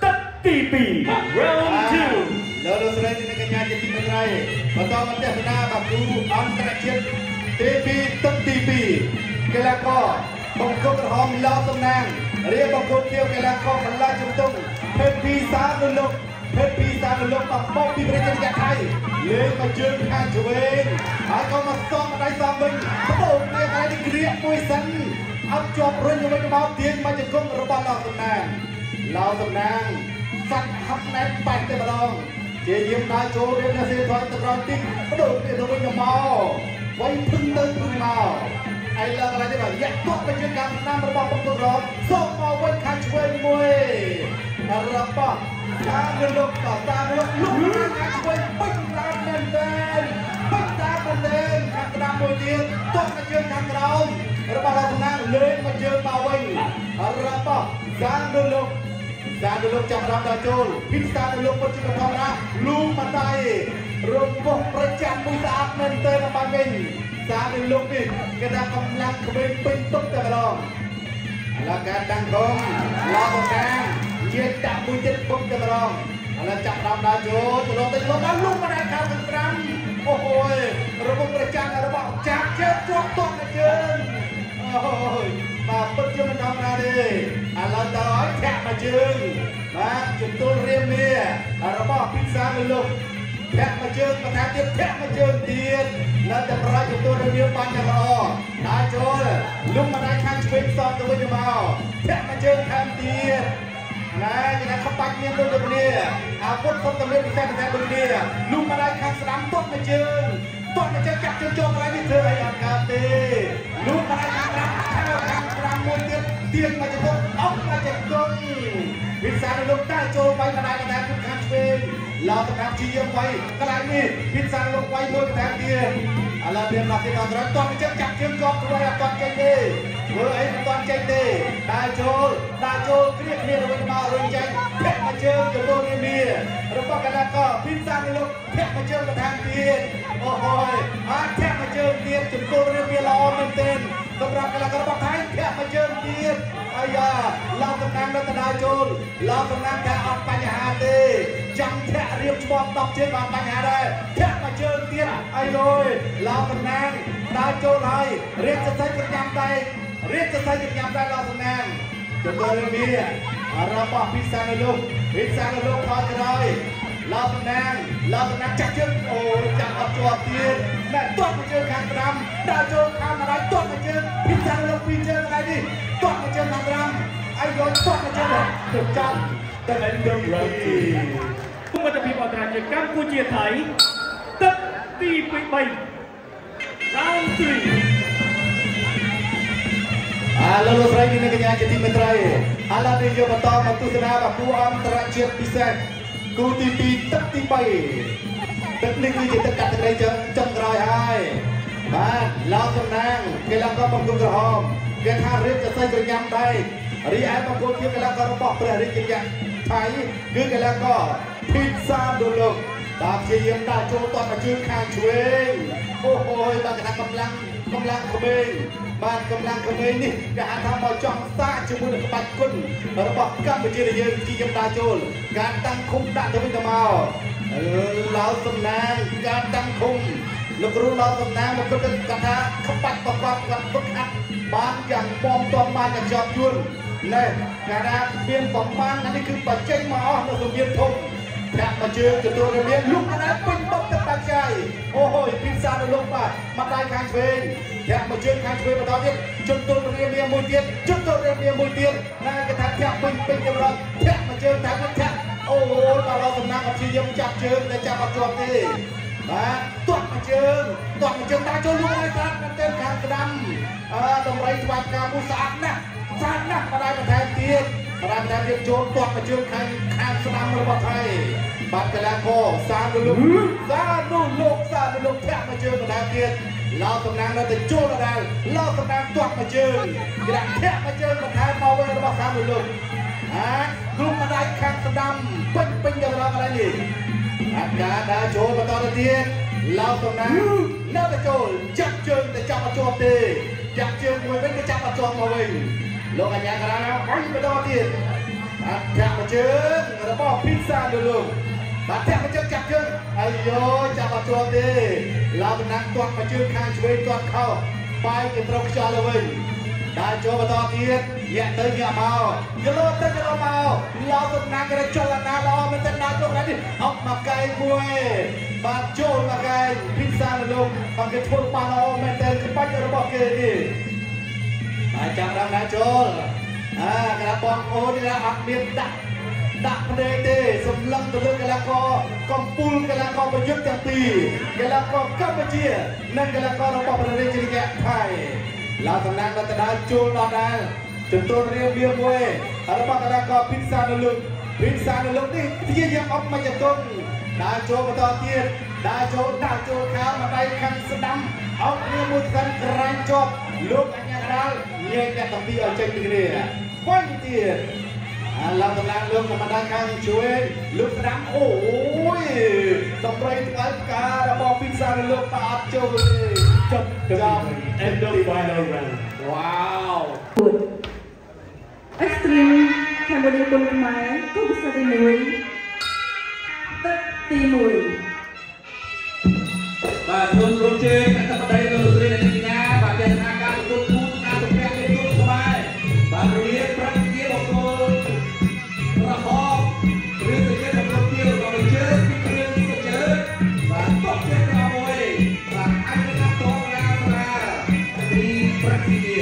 ទីពីរ round two លើលោកស្រីនិងកញ្ញាជាទីមេត្រីបន្តមកទស្សនាបាគូអន្តរជាតិទីពីរទឹកទីពីរកីឡាករបង្គោលក្រហមឡោសំណាងរៀបបង្គោលខៀវកីឡាករបន្លាជំទង់ភេទពីសានលោកភេទពីសានលោកបបោពីប្រទេសថៃលេងមកជើងខាងឆ្វេងហើយក៏មកសងដៃសំវិញបដូរគ្នាហើយនេះគ្រាមួយសិនអត់ជាប់រុញវិញមកទាញមកជង្គង់របស់ឡោសំណាងឡោសំណាងសាច់ហាប់ណែនបាច់តែម្ដងជាយាមដើរចូលរៀននៅសេថយទៅក្រោយទីបដូរគ្នាទៅវិញមកវៃភឹងទៅភឹងមកไอ้เรื่องอะไรที่แบบยักษ์ตัวไปยืนกลางน้ำระบอบประกอบส่งมาไว้ข้างช่วยมวยระบอบตาเงินลงต่อตาเงินลุกข้างช่วยปิ้งตามเดินเดินปิ้งตามเดินข้างกระดามมวยเดียวตัวมายืนข้างเราระบอบเราทำงานเลยมายืนมาไว้ระบอบตาเงินลงตาเงินลงจับรำดาโจลพิษตาเงินลงปัจจุบันทองนะลูกมาได้รวมพวกประจันมุสาบเดินเดินมาเป็นสามีลูกนี่กระดังกำลังขบวนเป็นตุ๊กแต่กระดองแล้วการดังคงรอตรงกลางเย็นจับมือเจ็ดปุ๊บแต่กระดองแล้วจับดำดาโจจะลงติดลงแล้วลุกมาได้ข่าวกันครั้งโอ้โหระบบประจันระบบจับเชือกตัวต้นกระเจิงโอ้ยมาปุ๊บจะมันทำงานดิแล้วต่อแค่มาจึงมาจุดตัวเรียมเนี่ยระบบพิซซ่าไม่ลุกแทะมาเจิงมาแทะเตียนแทะมาเจิงเตียนแล้วแต่ประยุทธ์ตัวเรียบปันจะรอนายโจลลุกมาได้ข้างช่วยซ้อมตัวจะมาแทะมาเจิงแทนเตียนนะยังไงเขาปักเนียนตัวตัวนี้อาวุธคนตำรวจแทนแทนตัวนี้ลุกมาได้ข้างสนามต้นมาเจิงต้นมาเจิงจับเจิงโจมอะไรนี่เธอไอ้อาการตีลุกมาได้ข้างสนามข้างข้างสนามมวยเตียนเตียนมาจะต้นออกมาจะต้นวิสาลุกได้โจไปมาได้กระแทกทุกข้างช่วยเราต้องทำชี้ยังไว้กระไรนี่พิซซ่าลงไว้บนกระแทกเดียร์อะไรเดียร์หลักที่ตอนนั้นตอนมันจะจับเชือกจอบตัวตอนใจดีเฮ้ยตอนใจดีได้โจได้โจเครียดเครียดเรามาเรื่องใจแทะมาเชิงกับตัวนี้มีเราป้องกันแล้วก็พิซซ่าในลูกแทะมาเชิงกระแทกเดียร์โอ้โหอาแทะมาเชิงเดียร์จุดตัวนี้มีเราเต็มเต็มสำหรับกระไรกระบอกไทยแทะมาเชิงเดียร์ไอ้ยาเราต้องนั่งเราต้องได้โจเราต้องนั่งแทะออกปัญหาดีจังแทะเรียบชอบตบเชือกออกปัญหาได้แทะมาเชิงเดียร์ไอ้โดยเราต้องนั่งได้โจเลยเรียกจะใช้กระยำไปเรียกจะใช้กระยำได้เราต้องนั่งจนตัวเรื่องนี้เราบอกพิซซ่าในลูกพิซซ่าในลูกพอจะได้เราต้องนั่งเราต้องนั่งจับเชือกโอ้จับเอาตัวเตียนแม่ต้นมาเจอข้างกระดำได้โจทำอะไรต้นมาเจอพิซซ่าในลูกพิเจออะไรดิต้นมาเจอข้างกระดำไอ้โดนต้นมาเจอถูกจับแต่เป็นเรื่องที่ผู้มันจะพิมพ์อัตราจากกัมพูชีไทยตึ๊ดตีไปไป round three อาลลูสไรนี่นักงานจะทีมเตรย์อาลาดิโยมาต่อมาตุสนาแบบผู้อันตรายเชียร์พิเศษกูตีปีตึ๊ดตีไปตึ๊ดนี่คือจิตกัดในจังจังรายให้บ้านเราตำนานเกลังก็บังคับกระหอบเกล้าเรียกจะใส่กระยำได้รีไอ้บางคนที่เกลังก็ระบอกเปลี่ยนเรียกยังไทยคือเกลังก็พิซซ่าดูลงตามเชียร์ได้โจตอนมาชื่อข้างช่วยโอ้โหบางกระกำลังกำลังขมิ้นบ้านกำลังขมิ้นนี่การทำมาจ้องซ่าจมูกกับบัตรคุณระบอกกัมพูชีเยอะที่ยังได้โจลการตั้งคุมได้จะเป็นกระมาเราสำนักการตั้งคุมลูกรู้เราสำนักมันก็เป็นกระทะขปัดประกอบกันทุกอันบางอย่างปลอมตัวมาจากจอบยุนเลยการเปลี่ยนประมาณอันนี้คือปัจจัยมาอ๋อเราต้องเปลี่ยนทงแทะมาเจอกับตัวเรียนลุกนะเป็นตบตะปัจจัยโอ้โหพิซซ่าในลงมามาได้ข้างเชนแทะมาเจอข้างเชนมาตอนนี้จนตัวเรียนเรียนมวยเตียนจนตัวเรียนเรียนมวยเตียนน่ากระทะแทะเป็นเป็นกำลังแทะมาเจอแทะมาแทะโอ้โหตอนเราสำนักกับชียมจับเชิงแต่จับมาจวบนี่มาตัวมาเชิงตัวมาเชิงตาโจลุกเลยครับนั่นเต้นข้างกระดำอ่าตรงไรทวันกามุสานนะสานนะมาได้มาแทนเตียนมาได้มาแทนเตียนโจตัวมาเชิงข้างข้างสนามระบาดไทยบัตรกระดาษโคสานดุลุกสานดุลุกสานดุลุกแทะมาเชิงมาแทนเตียนเราตำนานเราจะโจระดับเราตำนานตัวมาเชิงกระดาษแทะมาเชิงมาแทนมาเวอร์ระบาดสานดุลุกอ่ากลุ่มมาได้ข้างสนามเป็นเป็นอย่างไรอะไรนี่อาการได้โจมาตอนเตียนเราตำนานเราจะโจจับเชิงแต่จับมาโจมตีจับเชิงมวยเป็นก็จับมาโจมมาเวงโลกอันยังกันแล้วไปไปตอนเตียนแทะมาเชิงរបស់ពីសានៅលោកបាទតែមកជើងចាប់ជើងអាយ៉ូចាប់អត់ជាប់ទេឡើងតំណាំងទាត់មកជើងខាងឆ្វេងទាត់ខោបាយទៅត្រូវខ្យល់ទៅវិញដែលចូលបន្តទៀតញាក់ទៅញាក់មកយល់ទៅយល់មកឡើងតំណាំងក៏ចលនាល្អមែនទេដល់ចូលនេះអត់មកកែមួយបាទចូលមកកែពីសានៅលោកបានគេធ្វើបានល្អមែនទេក្បាច់របស់គេនេះហើយចាប់ដល់ណាចូលអាកណ្ដាបងប្អូននេះអត់មានដាក់ដាក់ភ្នែកទេសម្លឹងទៅលើកីឡាករកំពូលកីឡាករប្រយុទ្ធទាំងពីរកីឡាករកម្ពុជានិងកីឡាកររបស់ប្រទេសជលថៃឡើងតំណាងទៅដល់ជួលដល់ដែរជំទល់រៀបរៀបមួយរបស់កីឡាករពីសានៅលើពីសានៅលើនេះព្យាយាមអត់មកចតុងដើរចូលបន្តទៀតដើរចូលដាក់ចូលខាងម្ដាយខាងស្ដាំអត់គ្នាមួយស្កាន់ក្រាញ់ជាប់លោកអញ្ញាដាល់ញែកតែតាពីឲ្យចេញពីគ្នាវិញទៀតឡើងតំណាងលោកកម្ពុជាខាងជួយលោកស្ដាំអូយតម្រៃថ្កៃផ្ការបស់ពីសានៅលោកតាអត់ចូលទេចប់ចាប់ end of final round វ៉ាវ Extreme Cambodia គុនខ្មែរគូប្រសាទីមួយទឹកទីមួយបាទជូនរួមជើងអត្តបតីលោកស្រីអ្នកទីណាបាទមានអាការទទួលគូការទំពាក់លេខគុនខ្មែរបាទរវាងប្រតិជាបុគ្គលរហបឬទៅជាបុគ្គលទៀតក៏មិនជើងពីគ្រឿងទៅជើងបាទតបជាក្រមួយបាទអាចនឹងតបឡាឡាពីប្រតិជា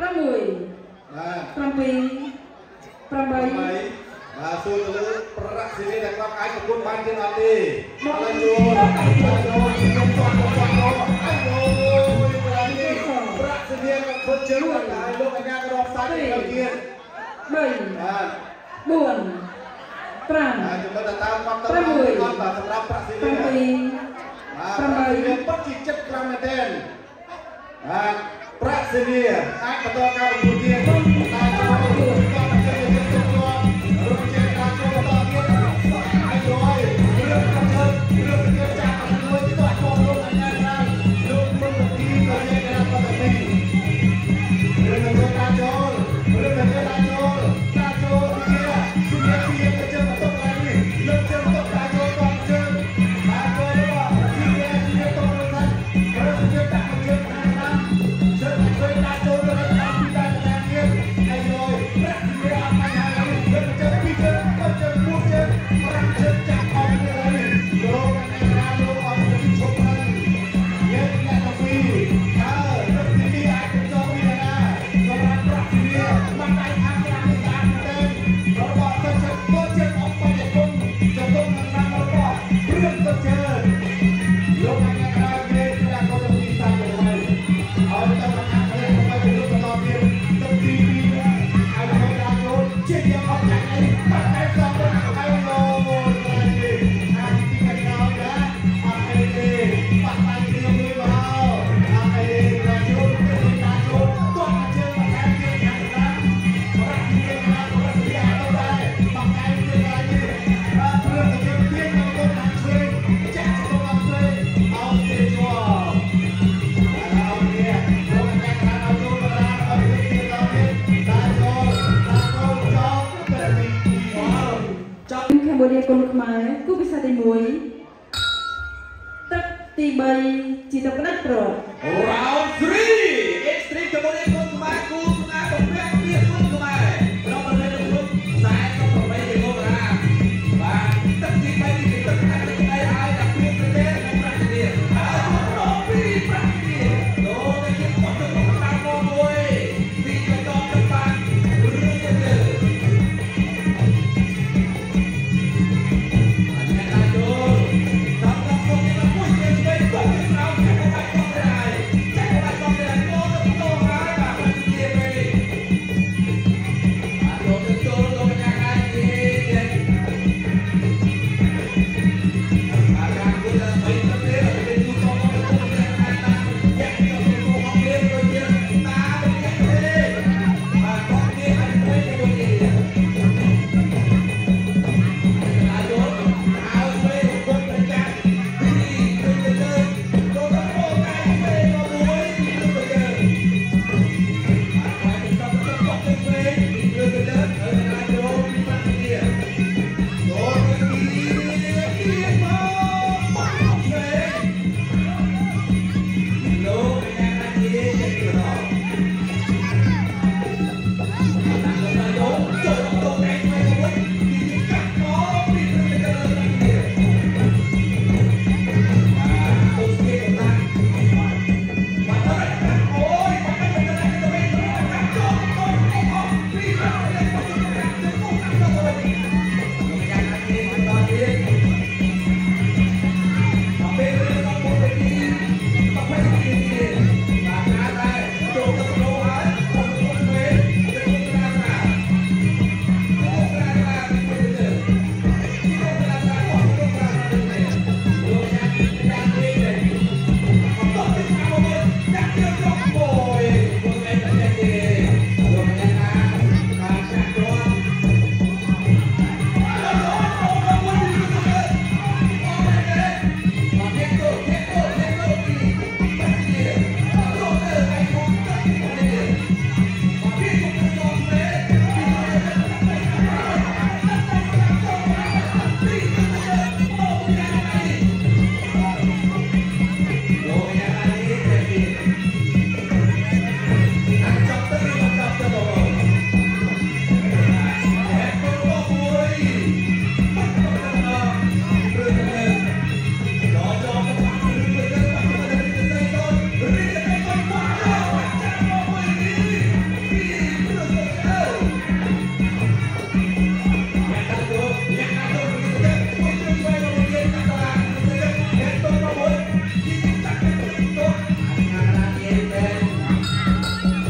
មួយប្រាំពីរប្រាំបីអាសួរទៅលើប្រាក់ស៊ីនេះតែគាត់អាចប្រគល់បានជាអត់ទេមកឡើងយល់យកខ្ញុំគាត់គាត់គាត់អាយអូយប្រាក់នេះប្រាក់ស៊ីនេះគាត់ធ្វើជើងហើយលោកអាញាក៏រកសាច់ទៅទៀតបីបាទបួនប្រាំហើយចំណុចតាមគាត់ទៅគាត់បាទសម្រាប់ប្រាក់ស៊ីនេះប្រាំពីរប្រាំបីវាពិតជាចិត្តខ្លាំងមែនទែនបាទប្រាក់ស៊ីនេះអាចបន្តការប្រកួតទៀតតែគាត់គាត់រកចេញតាមចូលបន្តទៀតអាយយរឿងប្រជើរឿងប្រជើចាក់មួយទៅអត់ចូលលោកអាញាណាលោកមុនទីទៅយកណាបន្តទីរឿងប្រជើតាមចូលរឿងប្រជើតាមចូលតាមចូលទីសុភាទីប្រជើបន្តឡើងនេះលើកជើងបន្តតាមចូលតាមជើងតាមចូលរបស់ទីនេះទីទៅទៅថារឿងប្រជើដាក់ប្រជើតាមតាមជើងទៅតាមចូលទៅតាមទីតាមតាមទៀតអាយយប្រាក់ទីអត់បញ្ហាឡើយរឿងប្រជើពីជើងទៅជើងពោះជើងប្រាក់ជើងចាក់អស់ទៅហើយលោកអាណាលោកអត់ទីឈប់ហ្នឹងយើងអ្នកទៅពីអើរឿងទីអាចទៅចូលពីណាសម្រាប់ប្រាក់ទីមិនដៃខាងប្រាក់នេះតាមទៅរបស់ទៅជើងទៅជើងអស់បញ្ញគុំទៅទៅនឹងណារបស់រឿងទៅជើងលោកអាណាក្រៅគេថាក៏ទៅទីតាមទៅហើយឲ្យទៅអាណាទៅទៅលោកបន្តទៀតទៅទីពីរឲ្យទៅដល់ចូលជាយ៉ាងអត់ចាក់អីបាត់តែសងទៅឲ្យលោកអាទីកណ្ដោណាអត់អីទេបាត់តែរឿងមួយមកអត់អីទេដល់ចូលទៅដល់ចូលទៅមកជើងមកតែទៀតខាងណាប្រាក់ទីណាប្រាក់ទីអត់ដែរមកតែទៀតហើយទេអត់រឿងទៅជើងទៀតមកទៅតាមឆ្វេងចាក់ទៅតាមឆ្វេងអត់ទេចូល Cambodia គុនខ្មែរគូពិសាទីមួយទឹកទីបីជាទឹកផ្ដាច់ប្រត់ Round three Extreme Cambodia គុនខ្មែរគូស្នាបំពាក់ពីគុនខ្មែរក្នុងប្រទេសលោកខ្សែសុខប្រវេទលោករាបាទទឹកទីបីទីទឹកផ្ដាច់ទីឲ្យតែពីប្រទេសនិងប្រទេសទៀតហើយប្រកពីប្រទេសទៀតលោកតែជាគាត់ទៅតាមមកមួយពីទៅតទៅបានរឿងទៅ Hãy subscribe cho kênh Ghiền Mì Gõ để không bỏ lỡ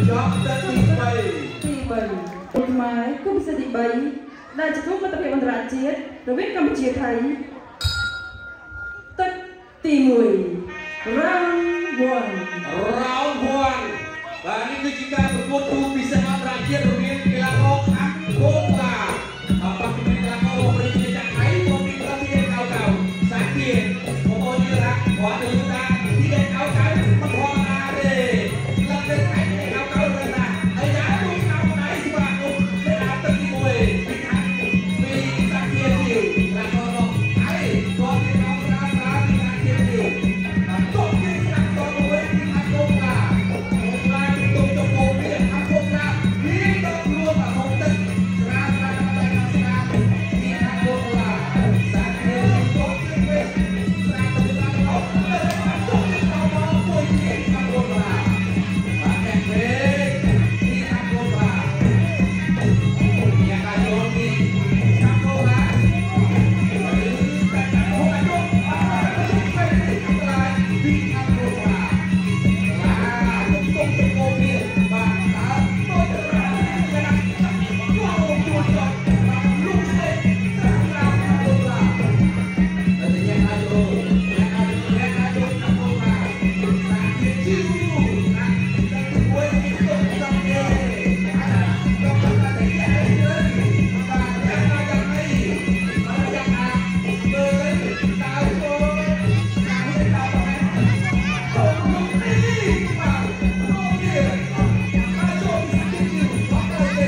ប់ទឹកទីបីទីបីគុណខ្មែរគុំសិទីបីដែលជាមិត្តភាពអន្តរជាតិរវាងកម្ពុជាថៃទឹកទីមួយ round one round one បាទនេះគឺជាការប្រកួតទូពិសេសអន្តរជាតិរវាងកីឡាករខាងកូឡាបាទពីកីឡាករប្រជាជាតិថៃមកពីប្រទេសកៅកៅសាគៀនបងប្អូនយល់ថាគាត់ទៅថាទីកៅកៅមិនធម្មតាទេលក្ខណៈថៃកៅកៅរណាហើយយ៉ាងនោះកៅដៃស្វាគមន៍នៅអាទឹកទីមួយពីខាងពីសាគៀនទៀតកីឡាករលោកថៃគាត់មានអង្គការប្រាពីសាគៀនទៀតបាទតោះគេស្ដាប់តទៅវិញពីខាងកូឡាទុំទៅពោវាខាងកូឡាវាទៅរួមអាហុកទឹកស្រាស្រាតែខាងស្រាពីខាងកូឡាសាគៀនគាត់ទៅវិញស្រាទៅដល់អត់ទៅខាងកូឡាមកពុយពីខាងកូឡាបាទតែពេលពីខាងកូឡាយ៉ាងណាយោពីខាងកូឡាតែខាងកូឡាយកអត់ទៅទៅខាងកូឡាពីខាងកូឡាទុំទៅពោវាបាទតើទៅទៅណាណាចូលចូលចូលលោកស្រីស្រាស្រាខាងកូឡាតែយ៉ាងណាយោយ៉ាងណាយ៉ាងណាយោខាងកូឡាសាគៀនជីវណាតែមួយពីទៅសំគេដល់ដល់តែយ៉ាងណាទៅបាទយ៉ាងណាយ៉ាងណាយ៉ាងណាទៅតើចូលតាមទៅតាមទៅលោកនេះបាទលោកនេះមកចូលសាគៀនជីវអត់ទៅទេ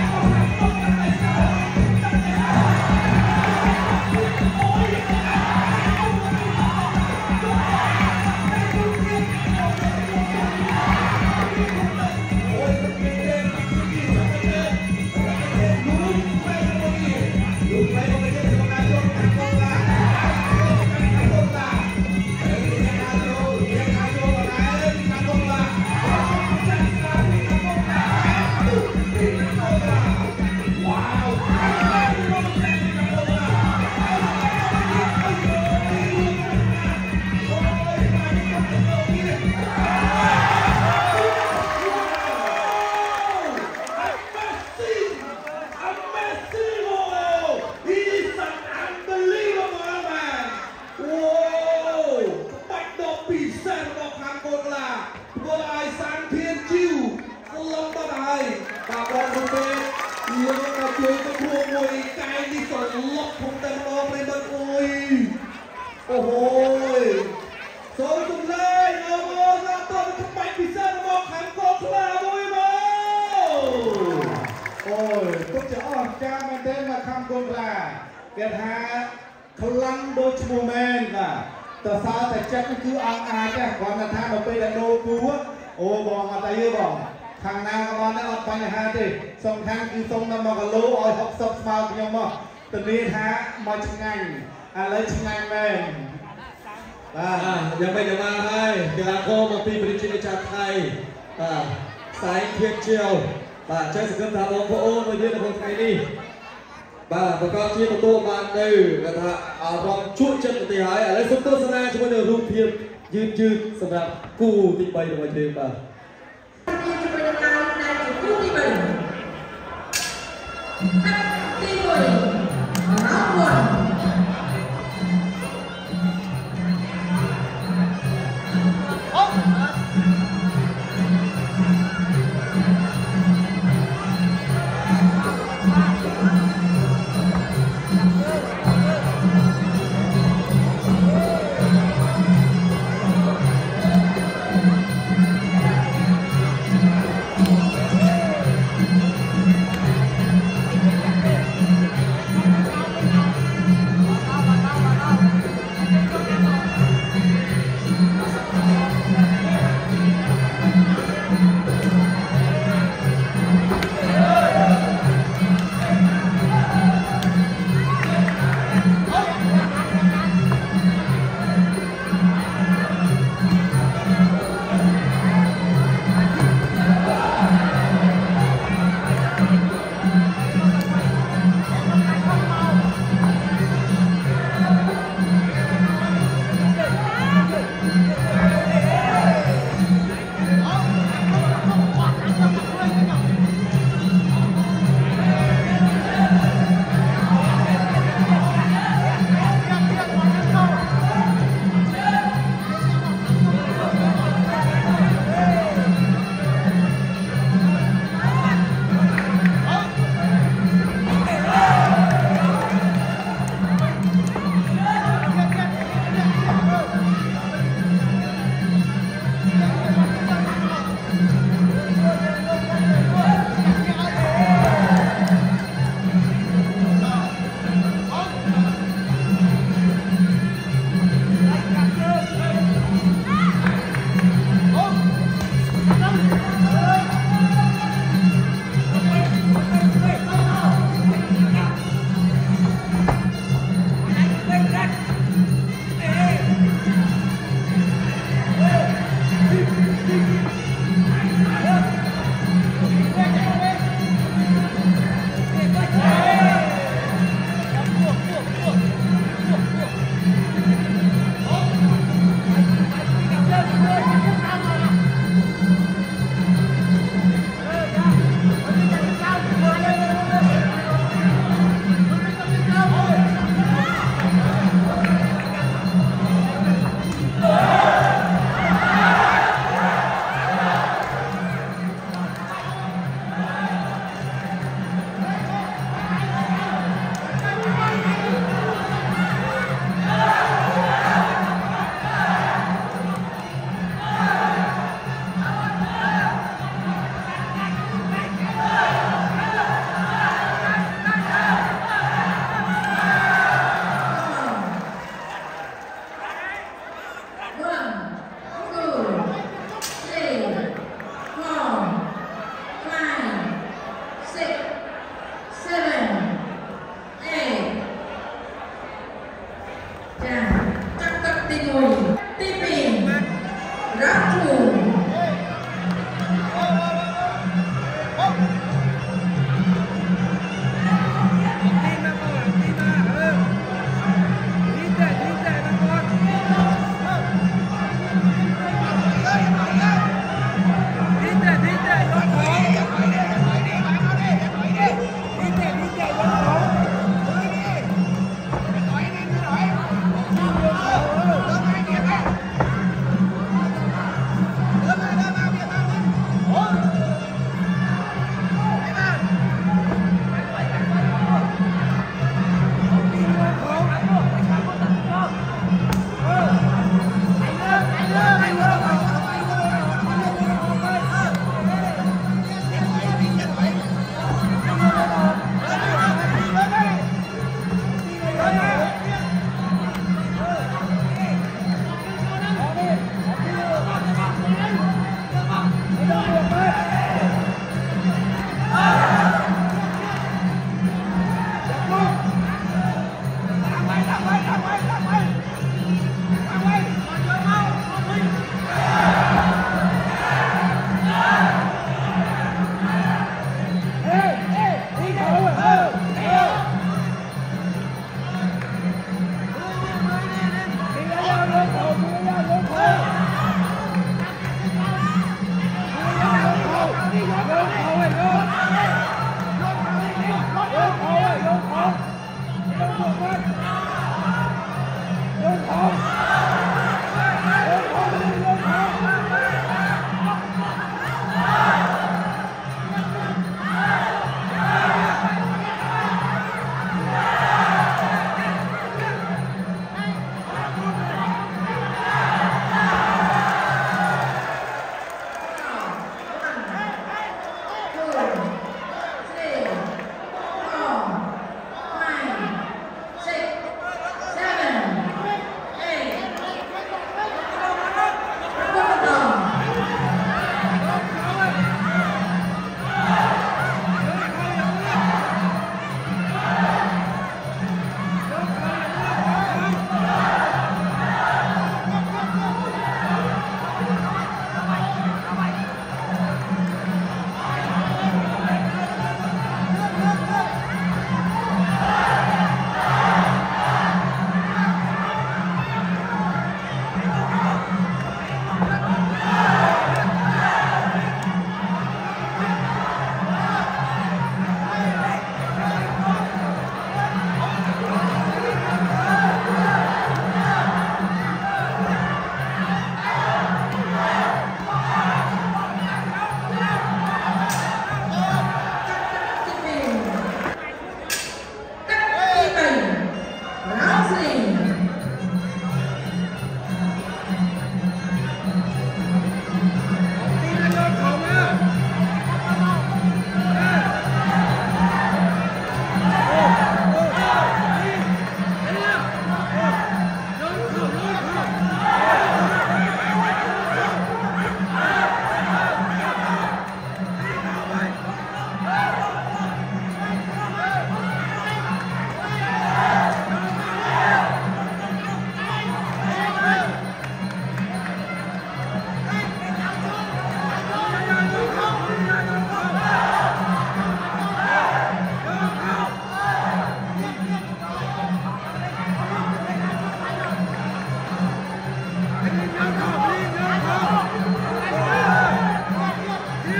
អូហូយសូមជំលែងអរគុណដល់ទៅក្បាច់ពិសេសរបស់ខាងកូនខ្លាមួយមកអូយទុកជាអស់ចាមែនទេមកខាងកូនខ្លាគេថាខ្លាំងដូចឈ្មោះមែនបាទតើសើតែចិត្តគឺអង្អាចទេគាត់ថាដល់ពេលដែលដូរគូអូបងអត់អីទេបងខាងណាក៏បានដែរអត់បញ្ហាទេសំខាន់គឺសុំដល់មកគីឡូឲ្យហុកសិបស្មើខ្ញុំមកទៅនិយាយថាមកឆ្ងាញ់ឥឡូវឆ្ងាញ់មែនបាទយ៉ាងមិនយ៉ាងណាហើយកីឡាករមកពីប្រជាជាតិថៃបាទខ្សែធៀបជាវបាទចេះសង្ឃឹមថាបងប្អូនមកយើងនៅក្នុងថ្ងៃនេះបាទប្រកបជាទទួលបាននៅគេថាអារម្មណ៍ជក់ចិត្តទៅហើយឥឡូវសូមទស្សនាជាមួយនឹងរូបភាពយឺតយឺតសម្រាប់គូទីបីរបស់យើងបាទជាមួយនឹងការដែលជាគូទីបីទីមួយ round one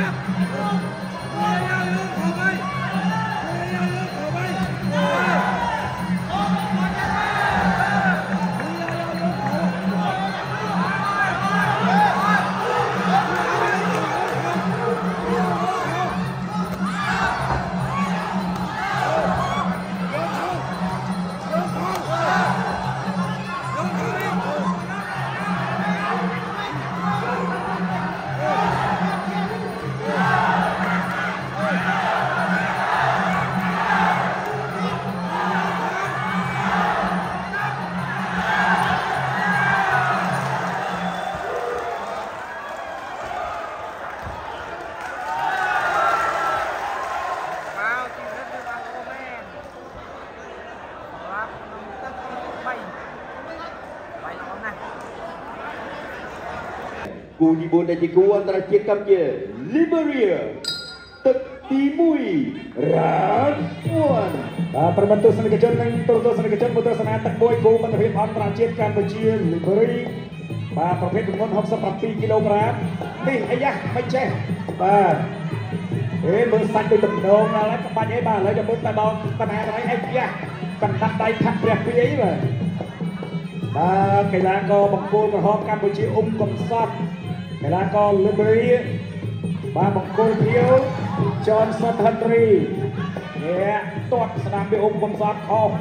គូទីbốnដែលជាគូអន្តរជាតិកម្ពុជា Liberia ទឹកទីមួយរ៉ានពួនបាទប្រព័ន្ធទស្សនិកជននិងទូរទស្សនិកជនមកទស្សនាទឹកមួយគូមិត្តភាពអន្តរជាតិកម្ពុជា Liberia បាទប្រភេទទម្ងន់ហុកសិបប្រាំពីរគីឡូក្រាមនេះអាយ៉ាមិនចេះបាទអេមើលសាច់ដូចដំណងណាស់ហើយក្បាច់អីបាទឥឡូវចាំមើលតែដល់កណ្ដាលអីអាយ៉ាកណ្ដាប់ដៃខាត់ព្រះពីអីបាទបាទកីឡាករបង្គោលក្រហមកម្ពុជាអ៊ុំកំសត់កីឡាករ Liberia បាទបង្គោលខៀវ Johnson Henry នេះទាត់ស្ដាប់ពីអ៊ុំកំសត់ខុស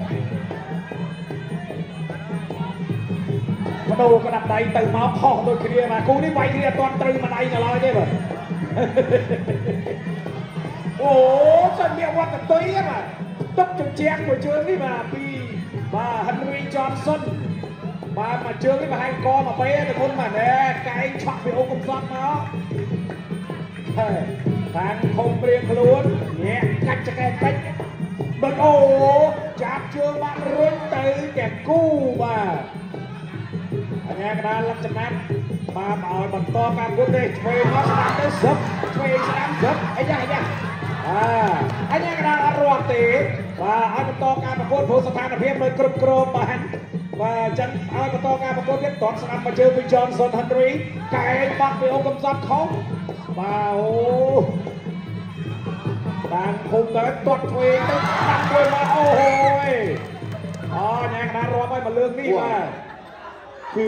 បដូរកណ្ដាប់ដៃទៅមកខុសដូចគ្នាបាទគូនេះវាយគ្នាអត់ទាន់ត្រូវមួយដៃនៅឡើយទេបាទអូចាំមានវត្តតុយបាទទឹកជញ្ជាំងមួយជើងនេះបាទពីបាទ Henry Johnson បាទមកជើងនេះមកហើយកមកពេលទៅគុណបាទណែកែងឆក់ពីអ៊ុំកំសត់មកហើយខាងខំព្រៀងខ្លួនញាក់កាច់ចកែតិចបើអូចាប់ជើងបាក់រុញទៅតែគូបាទអញ្ញាកដាលលក្ខណៈបាទឲ្យបន្តការប្រកួតនេះឆ្វេងមកស្ដាប់ទៅសឹកឆ្វេងស្ដាប់សឹកអាយ៉ាអាយ៉ាអាអញ្ញាកដាលអត់រត់ទេបាទឲ្យបន្តការប្រកួតព្រោះស្ថានភាពនៅគ្រប់គ្រងបានបាទអញ្ចឹងឲ្យបន្តការប្រកួតទៀតតន់ស្ដាប់មកជើងពី Johnson Henry កែងបាត់ពីអ៊ុំកំសត់ខុសបាទអូបានភូមិទៅទាត់ឆ្វេងទៅដាក់មួយមកអូយអូញ៉ាំកណ្ដាលរាប់ឲ្យមកលើកនេះបាទគឺ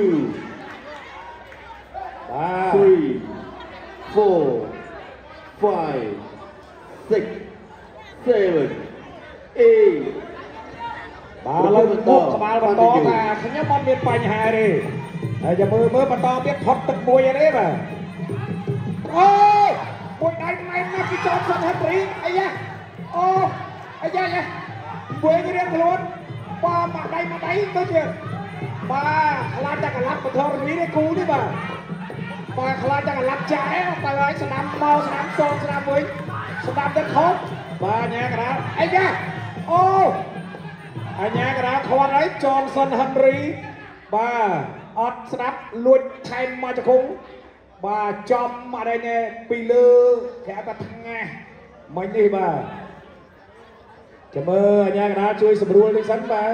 បាទ three four five six seven eight បាទឥឡូវមុខក្បាលបន្តថាខ្ញុំអត់មានបញ្ហាទេហើយចាំមើលមើលបន្តទៀតផុតទឹកមួយអីទេបាទអូយមួយដៃណែនណាស់ពីចោលគាត់ហិតរីអីយ៉ាអូអីយ៉ាយ៉ាមួយរៀងខ្លួនបាទមកដៃមកដៃទៅជាបាទខ្លាចតែកលាប់បធរនេះទេគូនេះបាទបាទខ្លាចតែកលាប់ចាស់ទៅឲ្យស្ដាំមកស្ដាំសងស្ដាំវិញស្ដាំទៅខុសបាទញ៉ាកណ្ដាលអីយ៉ាអូអញ្ញាកណ្ដាលខាត់ហើយ Johnson Henry បាទអត់ស្ដាប់លួចថែមមកចង្គង់បាទចំអីនេះពីលើគេថាថ្ងាសមិញនេះបាទចាំមើលអញ្ញាកណ្ដាលជួយសម្រួលនេះសិនបាទ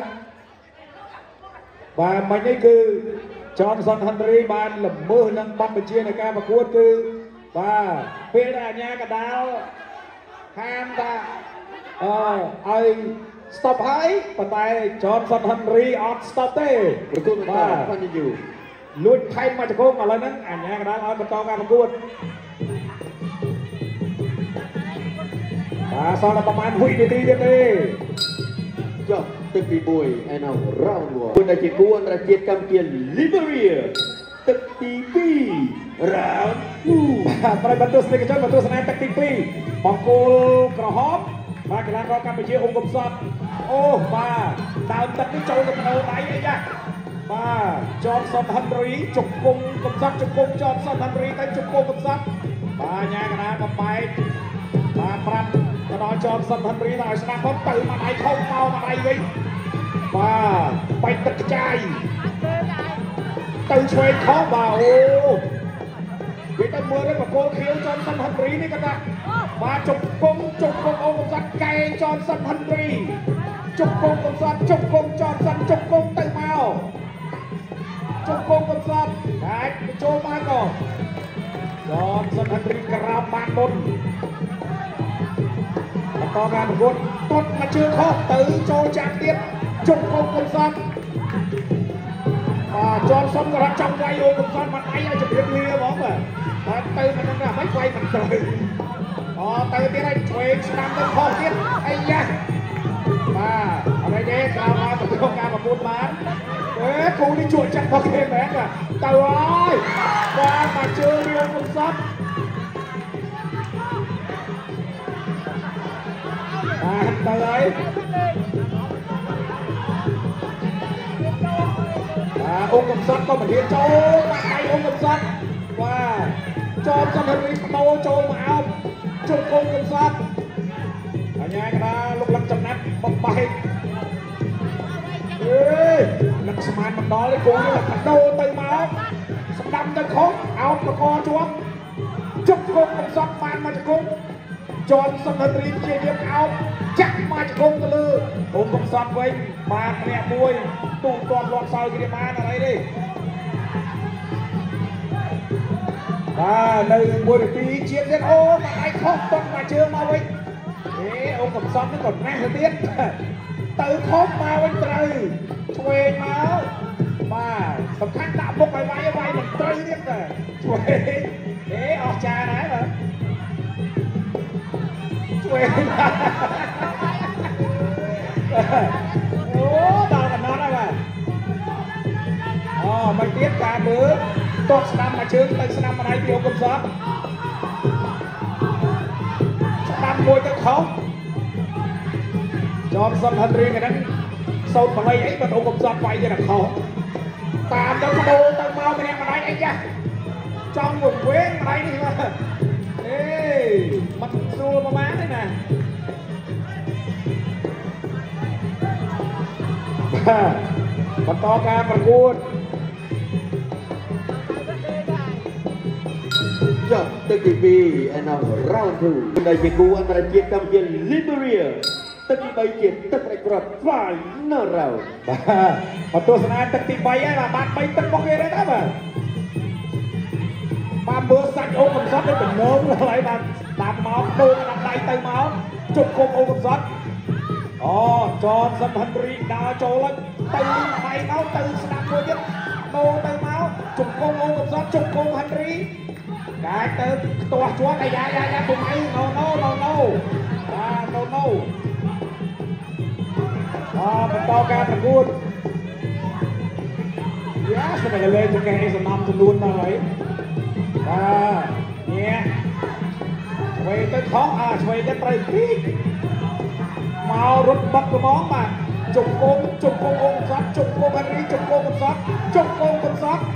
បាទមិញនេះគឺ Johnson Henry បានល្មើសនឹងបទបញ្ជានៃការប្រកួតគឺបាទពេលដែលអញ្ញាកណ្ដាលហាមថាអឺឲ្យstop ហើយប៉ុន្តែ Johnson Henry អត់ stop ទេប្រកួតបាទ continue លួចថែមមកចង្គង់ឥឡូវហ្នឹងអញ្ញាកណ្ដាលឲ្យបន្តការប្រកួតបាទសល់តែប្រហែលវិនាទីទៀតទេចុះទឹកទីមួយ and now round one គុណជាគូអន្តរជាតិកម្ពុជា Liberia ទឹកទីពីរ round two បាទប្រតិបត្តិទស្សនិកជនមកទស្សនាទឹកទីពីរបង្គោលក្រហមបាទកីឡាករកម្ពុជាអ៊ុំកំសត់អូបាទដើមទឹកនេះចូលទៅក្នុងដៃអីយ៉ាបាទ Johnson Henry ជង្គង់កំសត់ជង្គង់ Johnson Henry ទៅជង្គង់កំសត់បាទញ៉ាកណ្ដាលបំបែកបាទប្រាប់ទៅដល់ Johnson Henry ទៅឲ្យស្ដាប់ទៅទៅមកដៃខុសមកមកដៃវិញបាទបែកទឹកខ្ចាយទៅឆ្វេងខុសបាទអូវាទៅមើលទៅបកគោលខៀវ Johnson Henry នេះគាត់ថាបាទជង្គង់ជង្គង់អ៊ុំកំសត់កែង Johnson Henry ជង្គង់កំសត់ជង្គង់ Johnson ជង្គង់ទៅមកជង្គង់កំសត់អាចចូលមកក៏ John Son Henry ក្រោមបានមុនបន្តការប្រកួតទាត់មកជើងខុសទៅចូលចាក់ទៀតជុំកុំកំសត់បាទ John Son ក៏រត់ចាំវាយអូកំសត់មកដៃឲ្យជម្រាបលាហ្មងបាទហើយទៅមិនដឹងថាមិនវាយមិនត្រូវអូទៅទៀតហើយឆ្វេងស្ដាំទៅខុសទៀតអីយ៉ាបាទអរិយទេក្រោមមកប្រកួតការប្រកួតបានអេគូនេះជួចចាក់ផុសគេមែនបាទទៅហើយបាទមកជើងវាកំសត់បាទទៅហើយបាទអង្គកំសត់ក៏មិនហ៊ានចូលបាក់ដៃអង្គកំសត់បាទចូលសំហិរីបដូរចូលមកអោបជុំអង្គកំសត់អញ្ញាកណាលោកលឹកចំណាត់បំបែកអេលឹកស្មានមិនដល់ទេគូនេះបដូរទៅមកស្ដាំទៅខុសអោបប្រកជាប់ជុំអង្គកំសត់បានមកជង្គង់ចនសំហិរីជាយាមអោបចាក់មកជង្គង់ទៅលើអង្គកំសត់វិញបានម្នាក់មួយទូទាត់លាត់សើគ្រាបានអីទេបាទនៅមួយនាទីជាទៀតអូមកដៃខុសទាត់មកជើងមកវិញអេអូកំសត់នេះក៏ណាស់ទៅទៀតទៅខុសមកវិញត្រូវឆ្វេងមកបាទសំខាន់ដាក់មុខឲ្យវាយវាយមិនត្រូវទៀតតែឆ្វេងអេអស់ចាណាស់បាទឆ្វេងអូដល់កណ្ដោះហើយបាទអូមកទៀតការមើលតោះស្ដាំមកជើងទៅស្ដាំម្ដាយពីអង្គកំសត់ស្ដាំមួយទៅខុស John Son Henry ហ្នឹងសោតបល័យអីបើអង្គកំសត់វាយទៅខុសតាមទៅបដូរទៅមកម្នាក់ម្ដាយអីចាស់ចង់វង្វេងម្ដាយនេះបាទអេមិនស្រួលប្រហែលទេណាបន្តការប្រកួតយកទឹកទីពីរ and now round two ដែលជាគូអន្តរជាតិកម្ពុជា Liberia ទឹកទីបីជាទឹកប្រក្រត Final round បាទបន្ទស្សនាទឹកទីបីហើយបាទបានបីទឹករបស់គេដែរបាទបាទមើលសាច់អូកំសត់ទៅដំណើរហើយបាទតាមមកដូរដាក់ដៃទៅមកជុំគុំអូកំសត់អូ John Son Henry ដើរចូលទៅដៃមកទៅស្ដាប់មួយទៀតដូរទៅមកជុំគុំអូកំសត់ជុំគុំ Henry កាយទៅខ្ទាស់ជាប់អាយ៉ាយ៉ាយ៉ាពុំអី no no no no បាទ no no អូបន្តការប្រកួតយ៉ាស្មែលេទៅគេសំណំចំនួនដល់ហើយបាទនេះឆ្វេងទៅខុសអាឆ្វេងទៅត្រូវពីមករត់បឹកត្មងបាទជុំគុំជុំគុំអង្គកំសត់ជុំគុំ Henry ជុំគុំកំសត់ជុំគុំកំសត់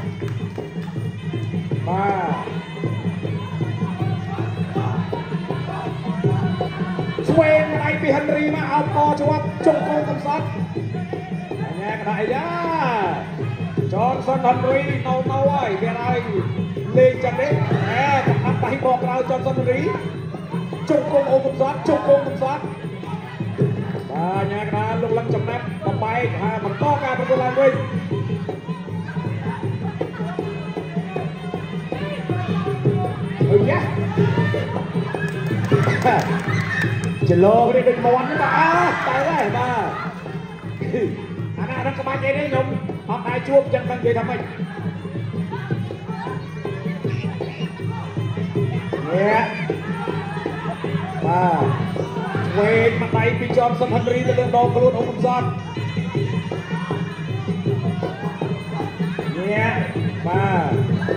បាទឆ្វេងម្ដាយពី Henry មកអោបកជាប់ជុំគុំកំសត់អញ្ញាកដាយ៉ា John Son Henry នៅនៅហើយវាហើយលេងចឹងទេអែកំហាត់ដៃបកក្រៅ John Son Henry ជុំគុំអូកំសត់ជុំគុំកំសត់បាទអញ្ញាកដាលោកលឹកចំណាត់បំបែកហើយបន្តការប្រកួតឡើងវិញអឺយ៉ាចលោនេះដូចមន់បាទអើទៅហើយបាទអាណារកក្បាច់អីនេះខ្ញុំអត់ដែរជួបចឹងមិននិយាយថាម៉េចនេះបាទវេនមកដៃពី John Son Henry ទៅលើដងខ្លួនអង្គកំសត់នេះបាទ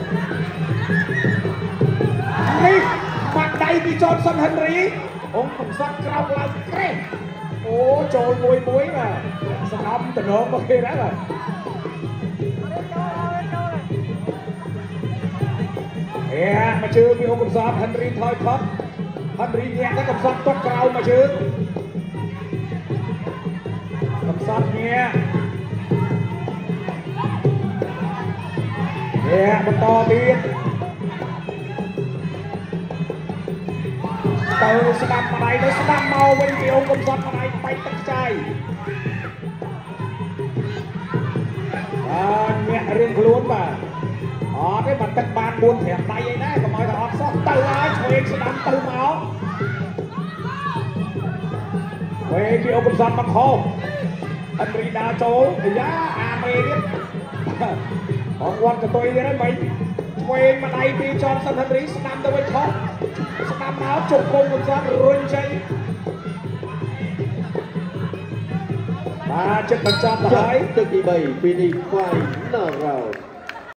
នេះមកដៃពី John Son Henry អង្គកំសត់ក្រោកឡើងក្រេះអូចូលមួយមួយបាទស្អំតំណងមកគេដែរបាទអេមកជើងពីអង្គកំសត់ Henry ថយផុត Henry ញាក់ទៅកំសត់ទុកក្រោយមកជើងកំសត់ញាក់ញាក់បន្តទៀតទៅស្ដាប់ម្ដាយទៅស្ដាប់មកវិញពីអង្គកំសត់ម្ដាយបែកទឹកខ្ចាយបាទញាក់រៀងខ្លួនបាទអត់ទេមកទឹកបាន bốn 5ដៃអីដែរកុំឲ្យតែអត់ស្ដាំទៅមកវេគេអូកំសត់មកខោអត់រីដាចូលអាយ៉ាអាមេទៀតអងវត្តកតុយទៀតហើយមិនឆ្វេងម្ដាយពីចនសិនហិនរីស្ដាំទៅវិញខោស្ដាំមកជុំគុំកំសត់រុញចេញបាទចិត្តបញ្ចប់ទៅហើយទឹកទី3 Finish Final Round